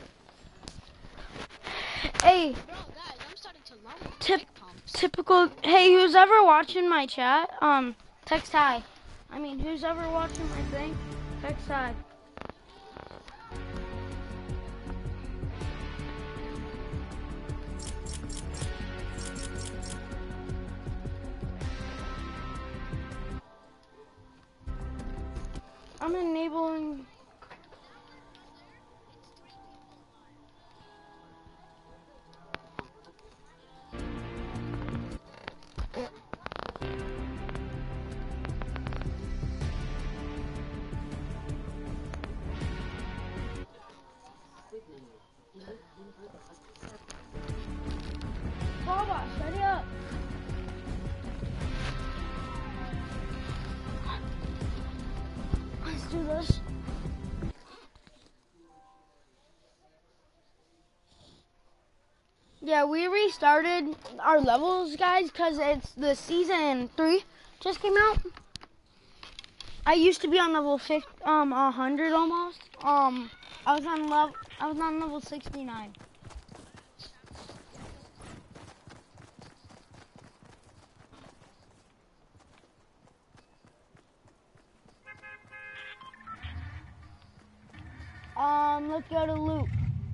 Hey, Bro, guys, I'm starting to love pumps. typical. Hey, who's ever watching my chat? Text hi. I mean, who's ever watching my thing? Text hi. I'm enabling. Baba, shut up. Let's do this. Yeah, we restarted our levels, guys, because it's the season 3 just came out. I used to be on level 100 almost. I was on level 69. Let's go to loot.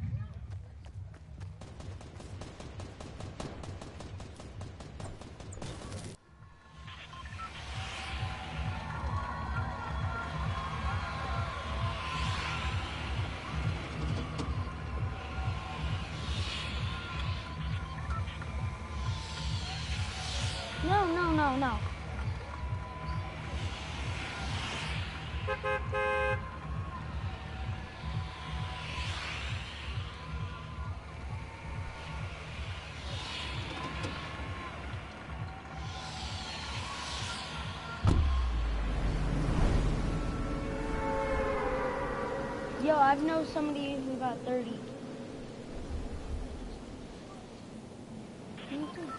No. Yo, I've known somebody who got 30. Me too.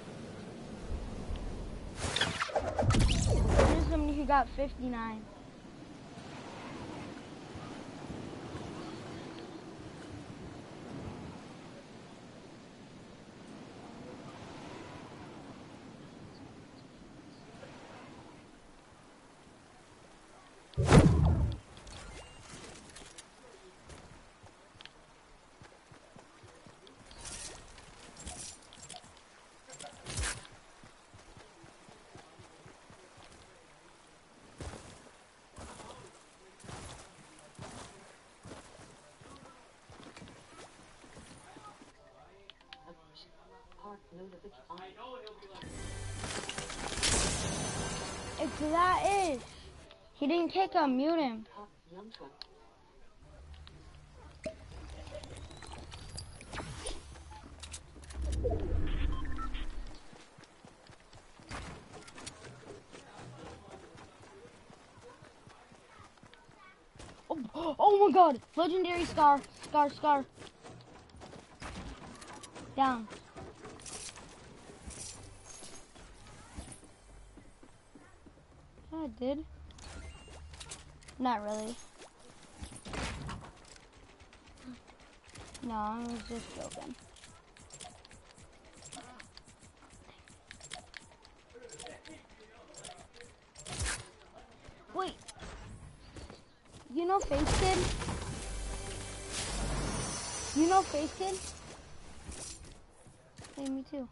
There's somebody who got 59. It's that is. He didn't kick him, mute him. Oh my god! Legendary Scar. Scar. Down. Yeah, it did. Not really. No, I was just joking. Wait. You know Face Kid? You know Face Kid? Hey, me too.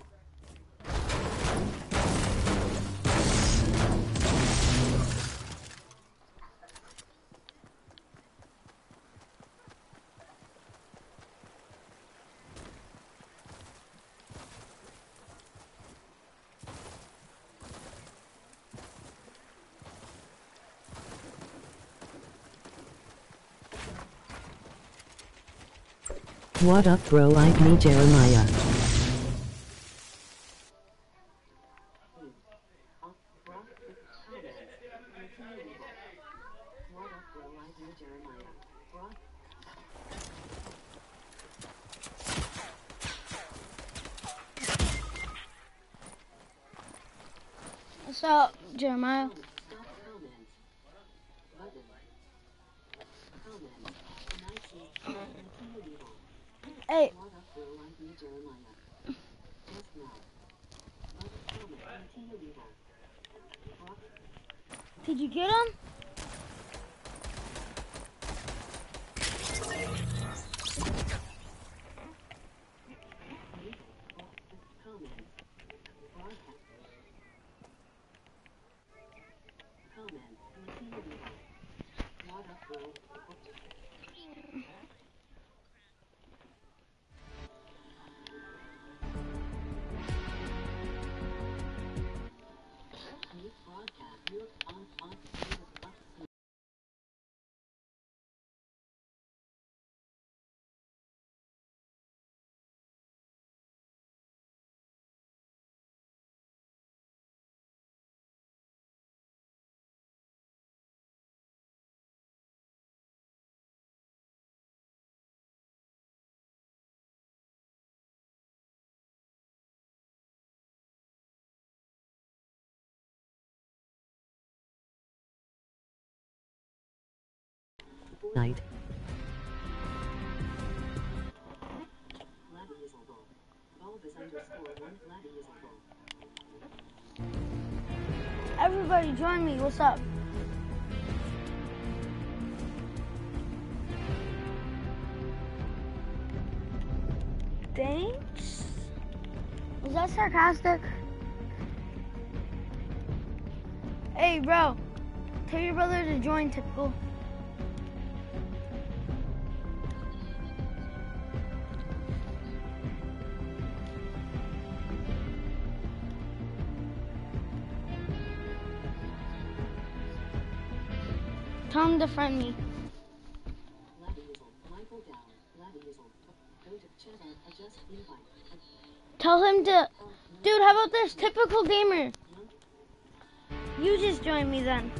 What up, bro? Like me, Jeremiah. What's up, Jeremiah? Hey. Did you get him? Night. Everybody join me. What's up? Thanks? Was that sarcastic? Hey, bro. Tell your brother to join Typical. Tell him to friend me. Tell him to... Dude, how about this? Typical Gamer. You just join me then.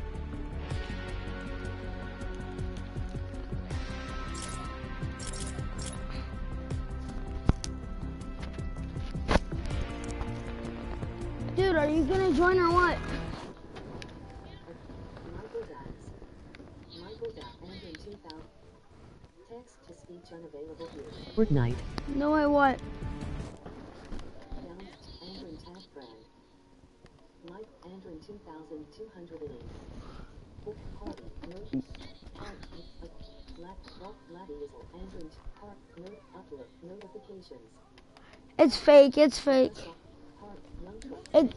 Dude, are you gonna join or what? Fortnite. No, I what? It's fake, it's fake. It...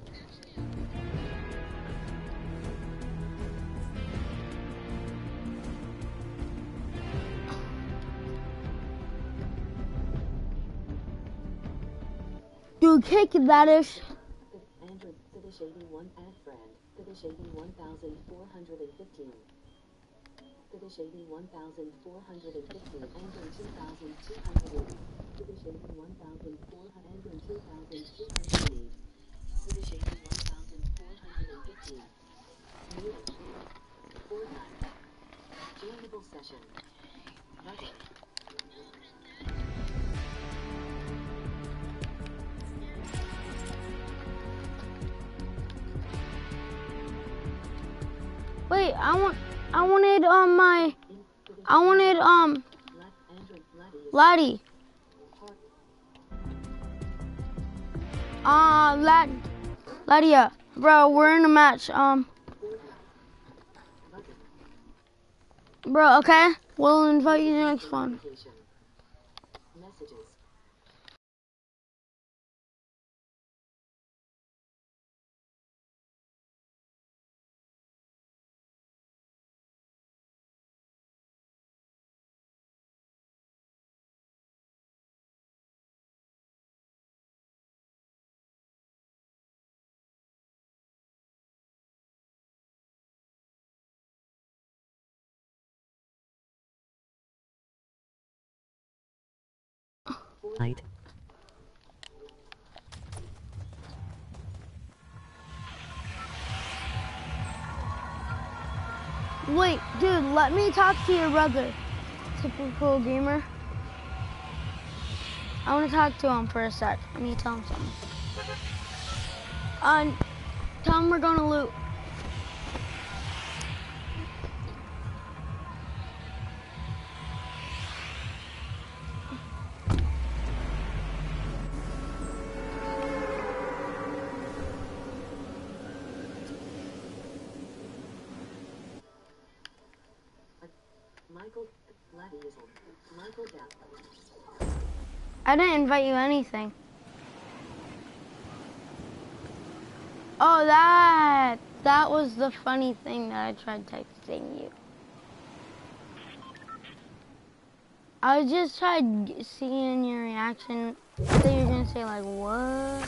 Dude, kick that is. Android Finish 81 add friend. Finish 81,415. Finish 81,415. Android 2,280. Finish 81,400. Android 2,280. Finish 81,415. Muted. Fortnite. Joinable session. Button. Wait, I wanted Laddie. Ladia, bro, we're in a match. Bro, okay, we'll invite you to the next one. Messages. Night. Wait, dude, let me talk to your brother. Typical gamer. I want to talk to him for a sec. I need to tell him something. Tell him we're going to loot. Michael Depp. I didn't invite you anything. Oh, that was the funny thing that I tried texting you. I just tried seeing your reaction. I thought you were gonna say like, what?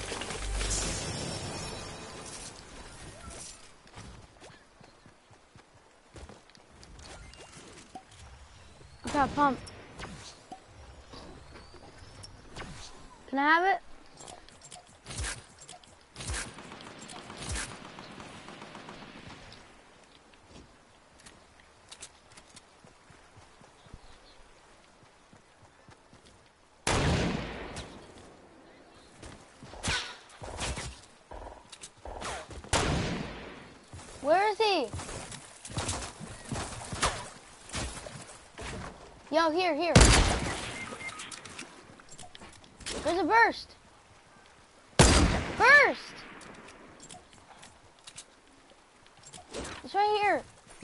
I got pumped. Can I have it? Where is he? Yo, here. There's a burst. It's right here.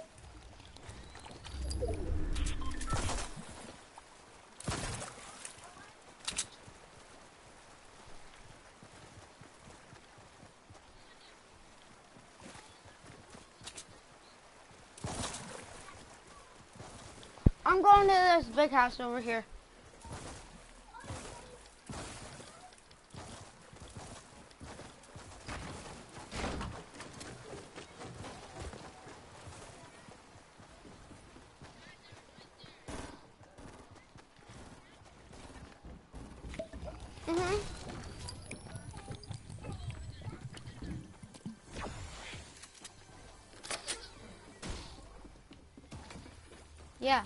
I'm going to this big house over here. Yeah.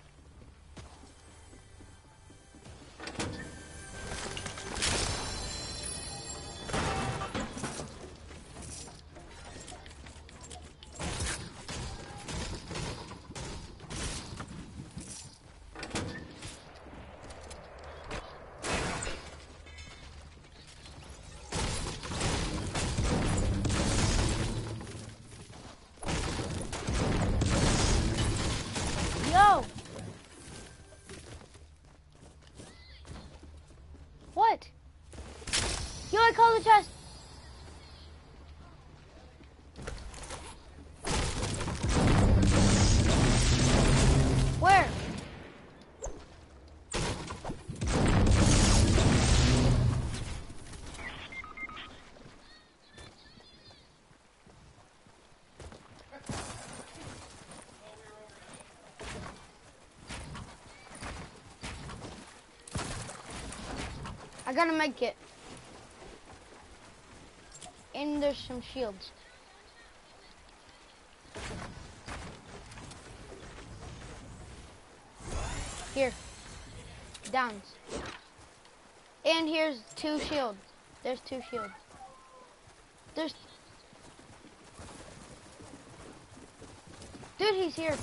Yo! What? Yo, I called the chest. Where? got a med kit. And there's some shields. Here. Downs. And here's 2 shields. There's 2 shields. There's... Dude, he's here.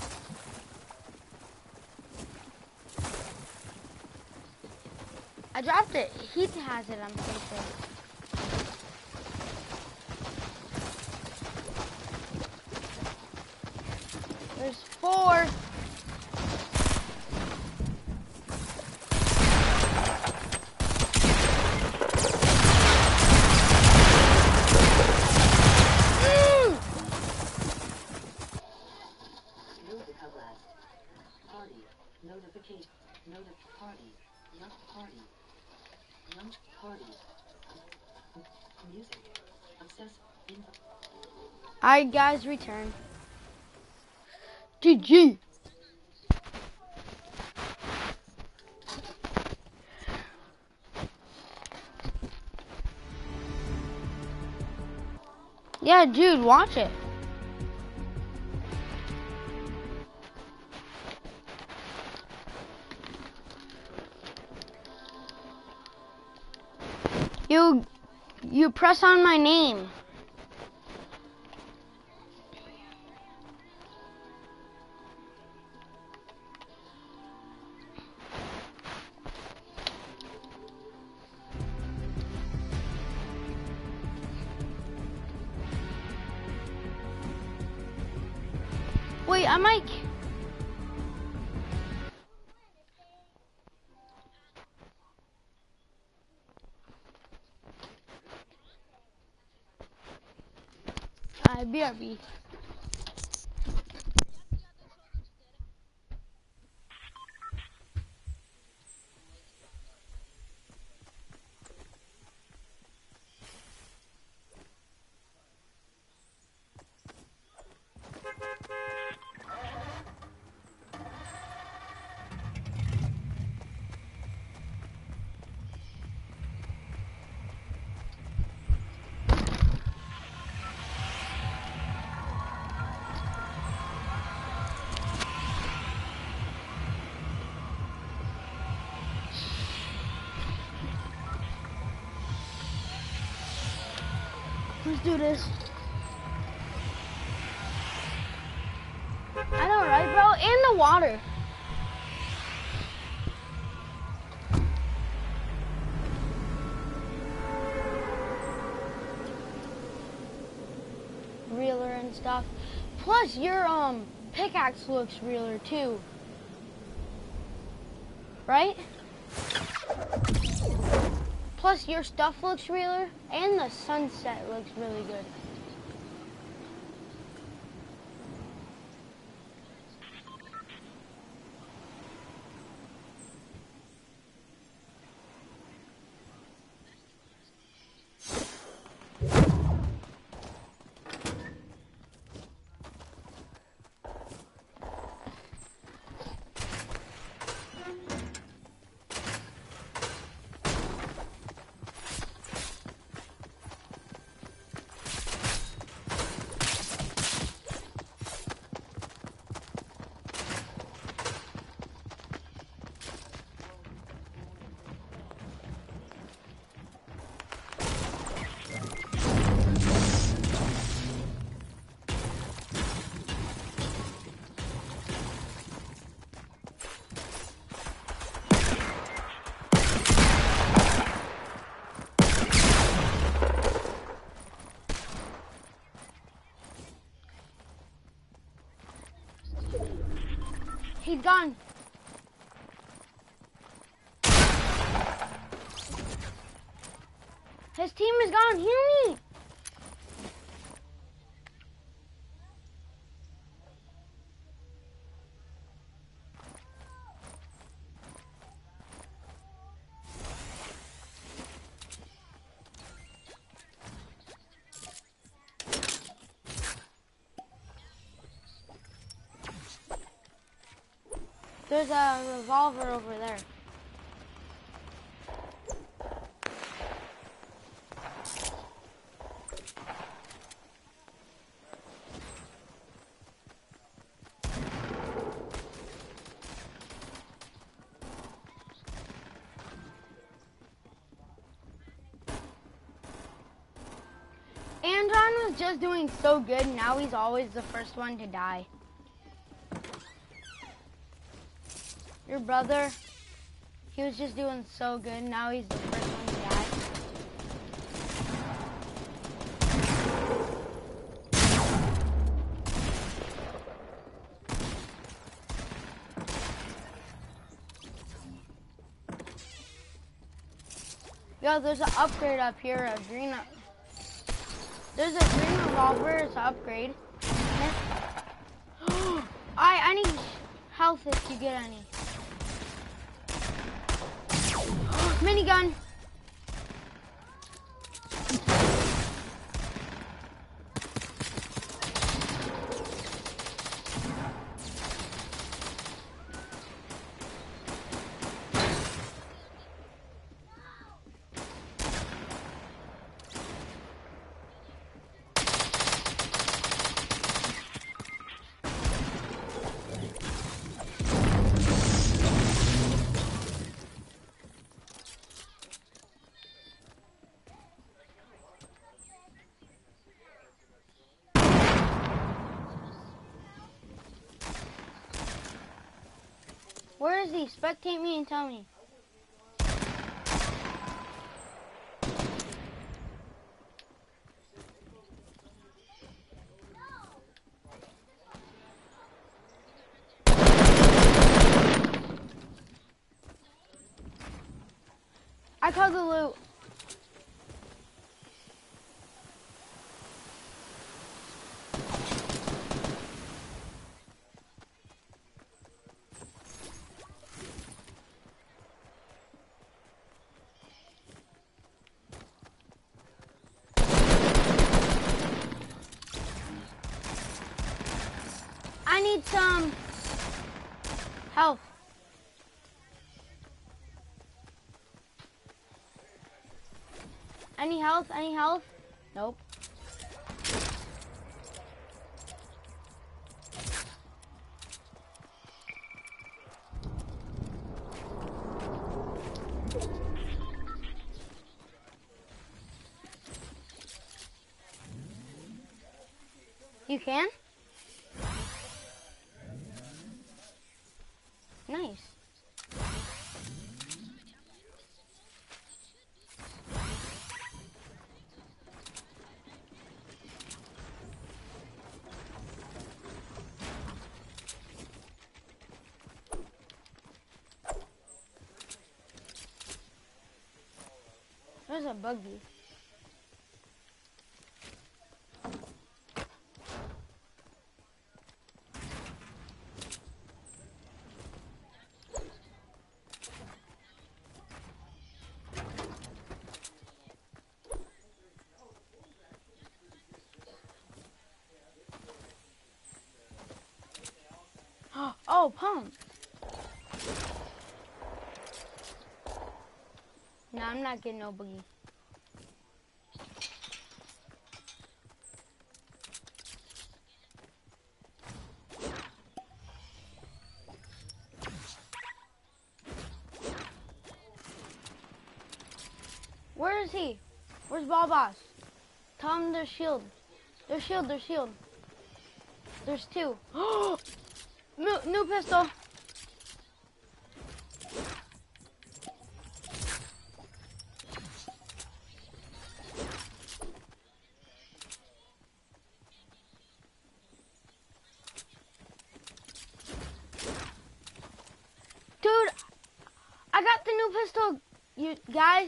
I dropped it. He has it, I'm pretty sure. There's 4. Notification. Party. Lunch party. Lunch party. Music. Obsessive. Info. Alright, guys, return. GG. Yeah, dude, watch it. You press on my name. Wait, I might... BRB. Let's do this. I know, right, bro? In the water. Realer and stuff. Plus, your pickaxe looks realer too. Right? Plus, your stuff looks realer, and the sunset looks really good. He's gone. His team is gone. Heal me. There's a revolver over there. was just doing so good, now he's always the first one to die. Your brother, he was just doing so good, now he's the first one to die. Yo, there's an upgrade up here, a green. There's a green revolver. It's an upgrade. I need health if you get any. Minigun. Where is he? Spectate me and tell me. I called the loot. I need some health. Any health? Any health? Nope. You can? Nice. There's a buggy. Oh, pump. No, I'm not getting no boogie. Where is he? Where's Ball Boss? Tell him there's shield. There's shield, there's shield. There's two. New pistol. Dude, I got the new pistol, you guys.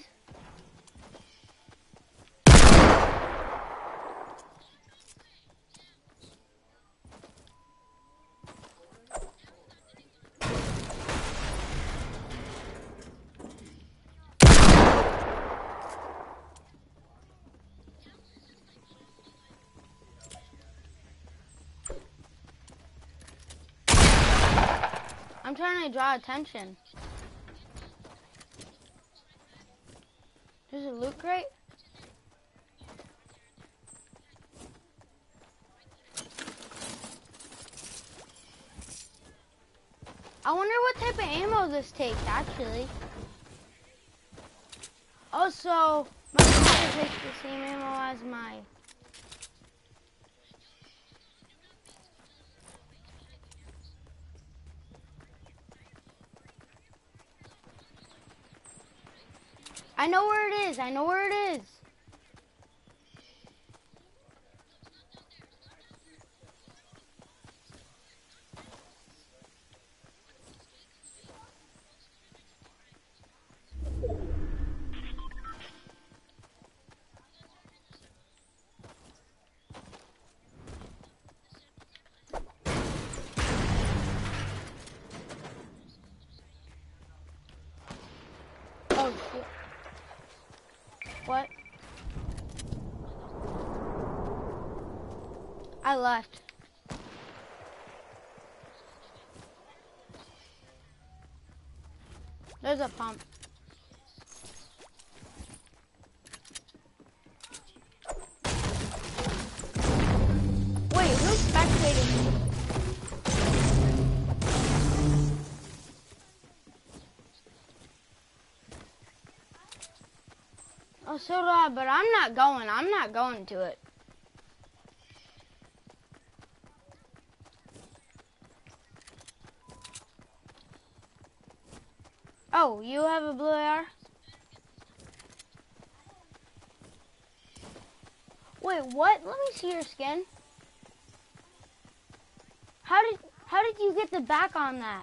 I'm trying to draw attention. There's a loot crate? I wonder what type of ammo this takes, actually. Also, my computer takes the same ammo as my I know where it is. I know where it is. Oh, shit. What? I left. There's a pump. Wait, who's spectating me? Oh, so do I, but I'm not going. I'm not going to it. Oh, you have a blue AR? Wait, what? Let me see your skin. How did you get the back on that?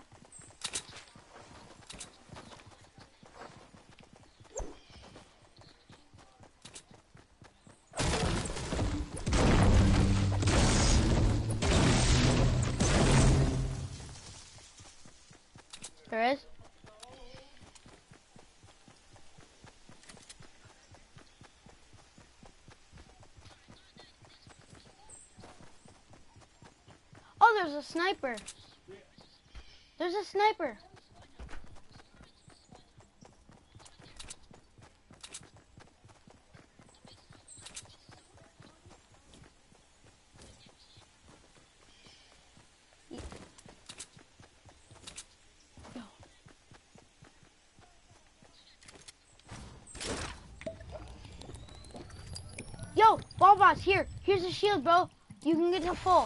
There is? Oh, there's a sniper. There's a sniper. Yo, Ballbots, here. Here's a shield, bro. You can get to full.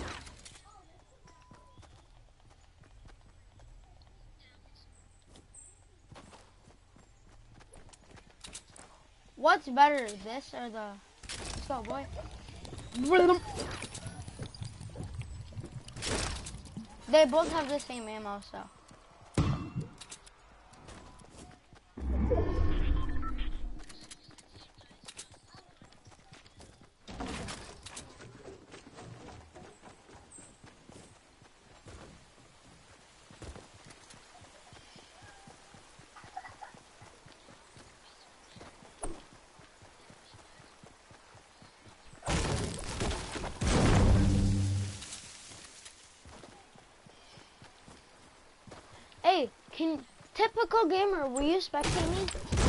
What's better, this or the... Let's go, boy. They both have the same ammo, so... Hey, typical gamer, were you spectating?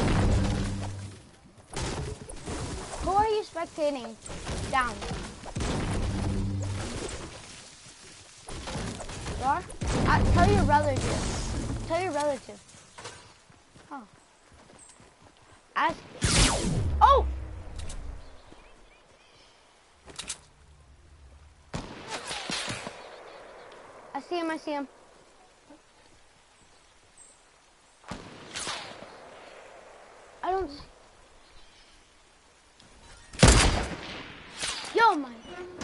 Who are you spectating? Down. You are? Tell your relative. Tell your relative. Oh. Ask. Oh! I see him, I see him. I don't... Yo, my...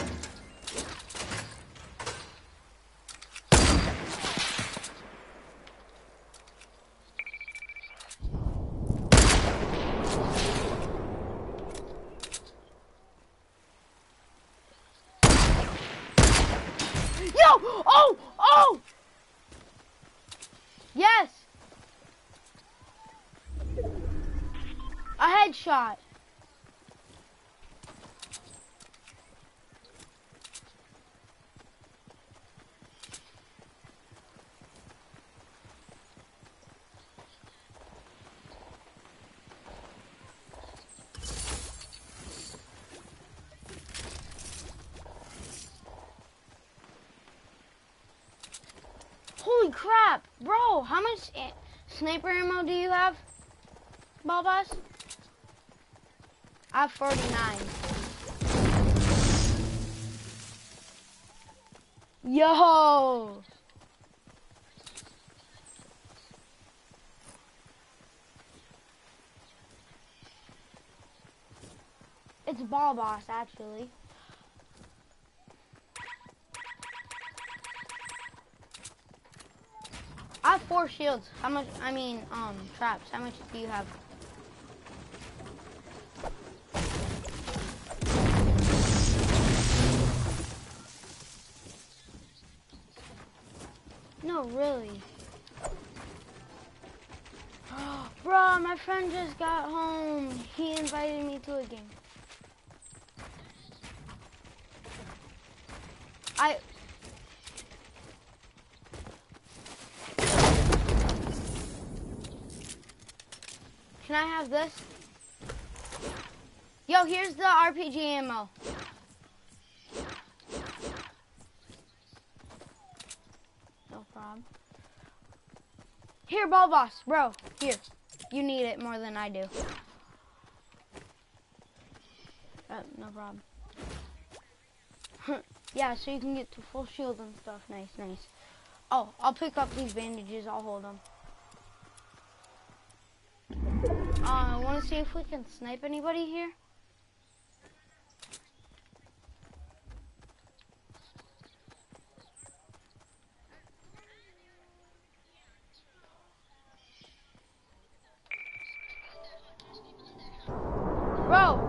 Yo! Oh! Oh! Yes! A headshot. Holy crap, bro! How much sniper ammo do you have, Ballboss? I have 49. Yo! It's Ball Boss, actually. I have 4 shields. How much, traps. How much do you have? No, really. Bro, my friend just got home. He invited me to a game. Can I have this? Yo, here's the RPG ammo. No problem. Here, Ball Boss, bro. Here. You need it more than I do. No problem. Yeah, so you can get to full shield and stuff. Nice, nice. Oh, I'll pick up these bandages. I'll hold them. Want to see if we can snipe anybody here? Bro!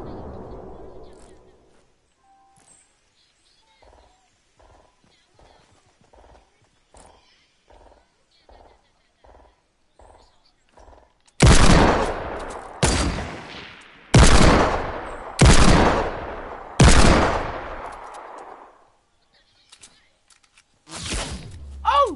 Oh!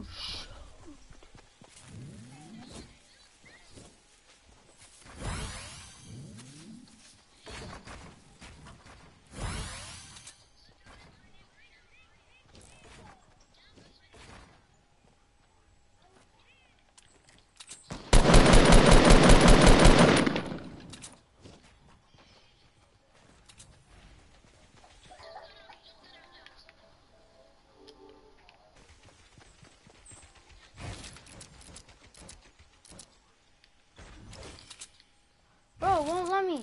Bro, it won't let me.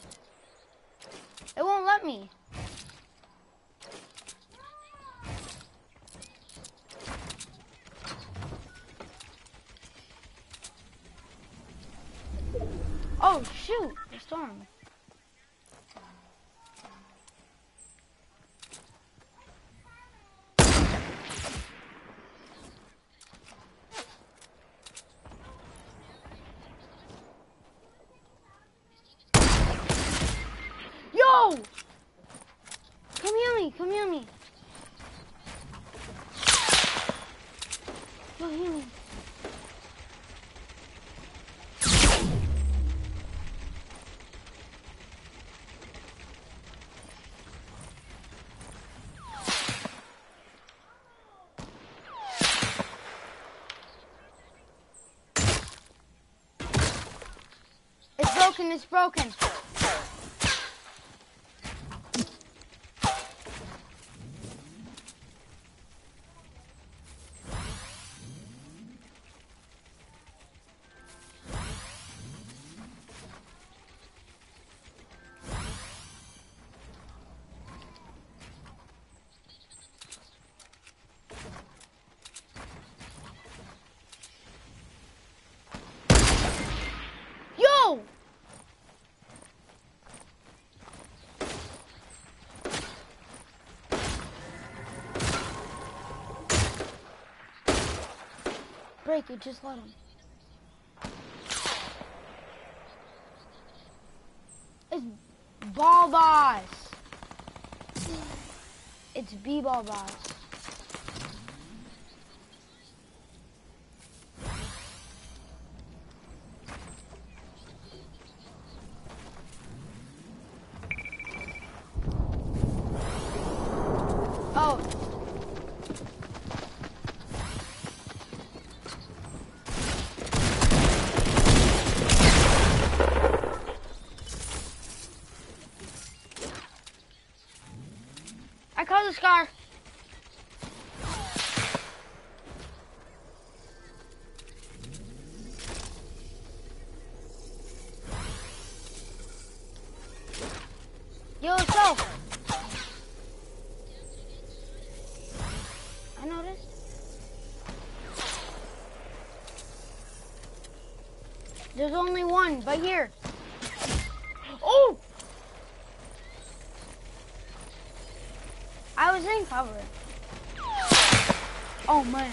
It won't let me. Oh, shoot. The storm. Yo! Come heal me, come heal me. Yo, heal me. It's broken, it's broken. Yo! Break it, just let him. It's Ball Boss. It's B-Ball Boss. Oh. I caught the scar. Yo, so. I noticed. There's only one, but here. Oh! I was in cover. Oh man.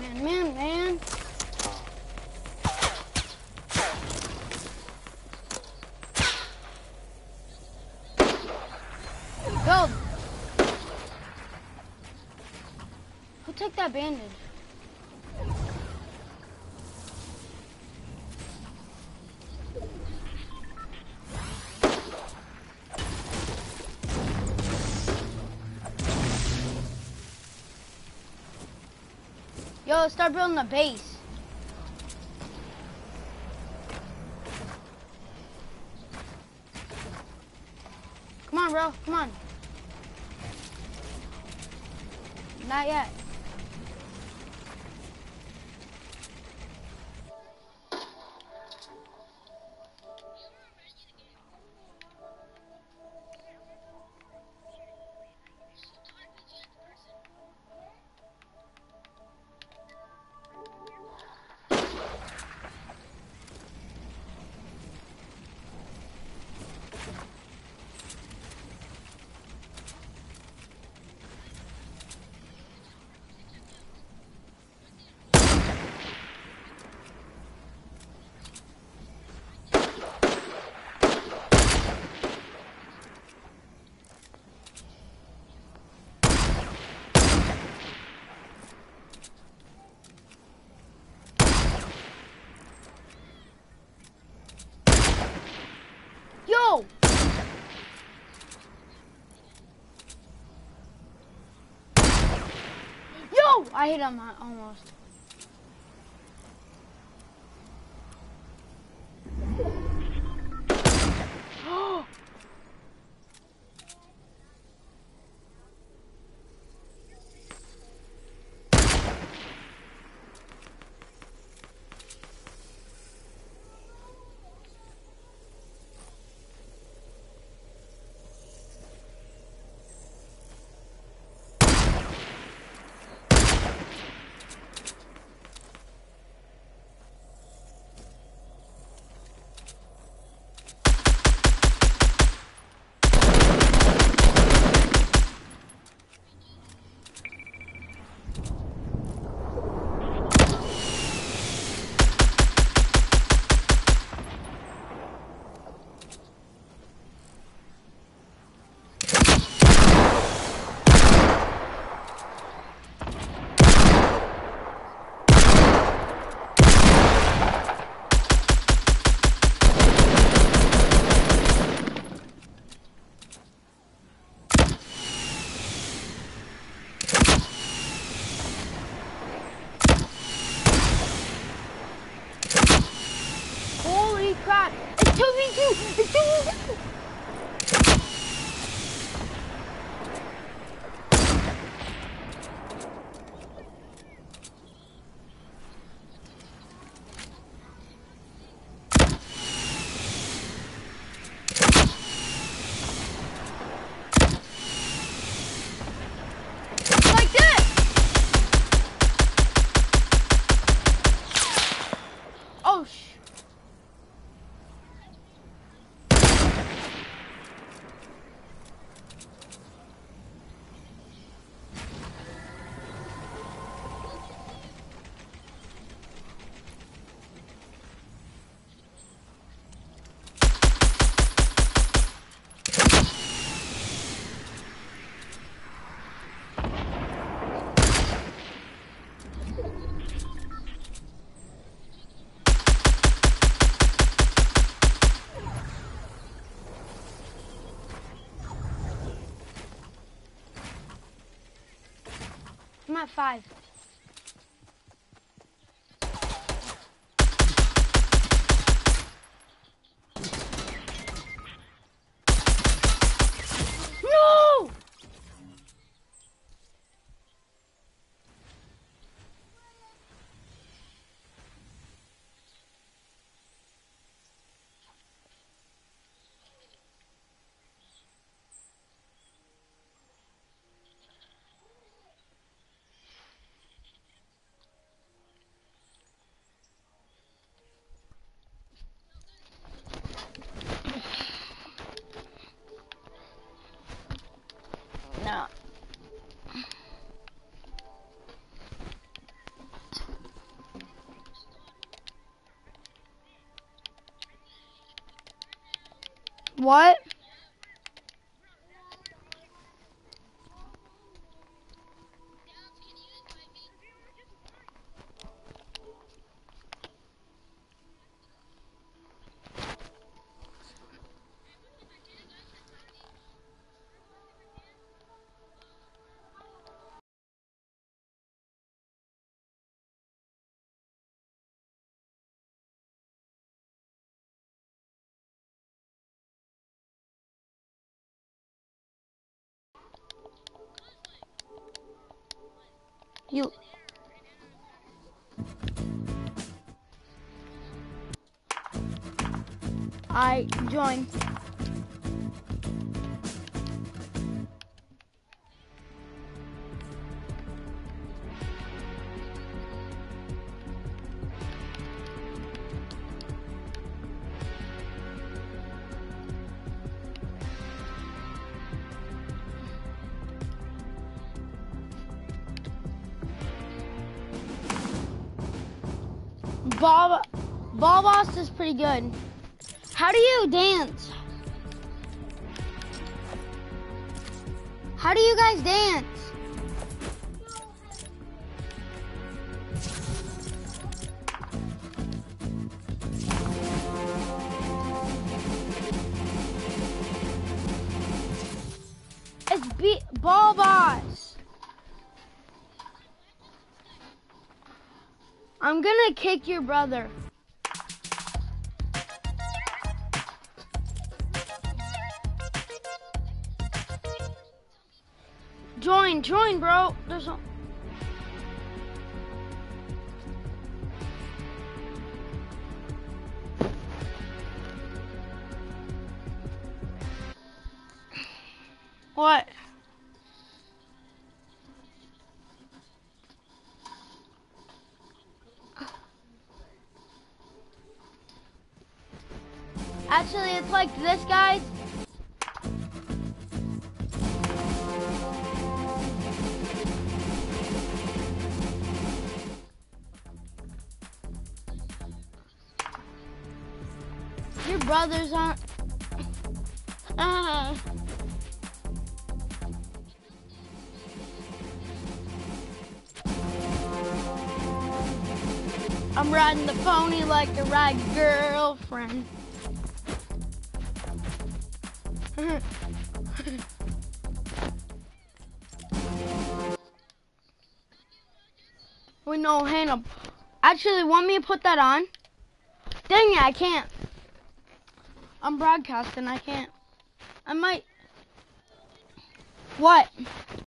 Go. Who took that bandage? Yo, start building a base. Come on, bro. Come on. Not yet. Yo! Yo! I hit him almost. Holy crap! It's 2v2! It's 2v2! Like this! Oh, I'm at 5. No! What? You. I join. Ball Boss is pretty good. How do you dance? How do you guys dance? It's Ball Boss. I'm gonna kick your brother. Join, bro. There's a... What? Actually, it's like this, guys. Your brothers aren't... I'm riding the pony like a rag girlfriend. Wait, no, Hannah. Actually, want me to put that on? Dang it, I can't. I'm broadcasting, I can't. I might. What?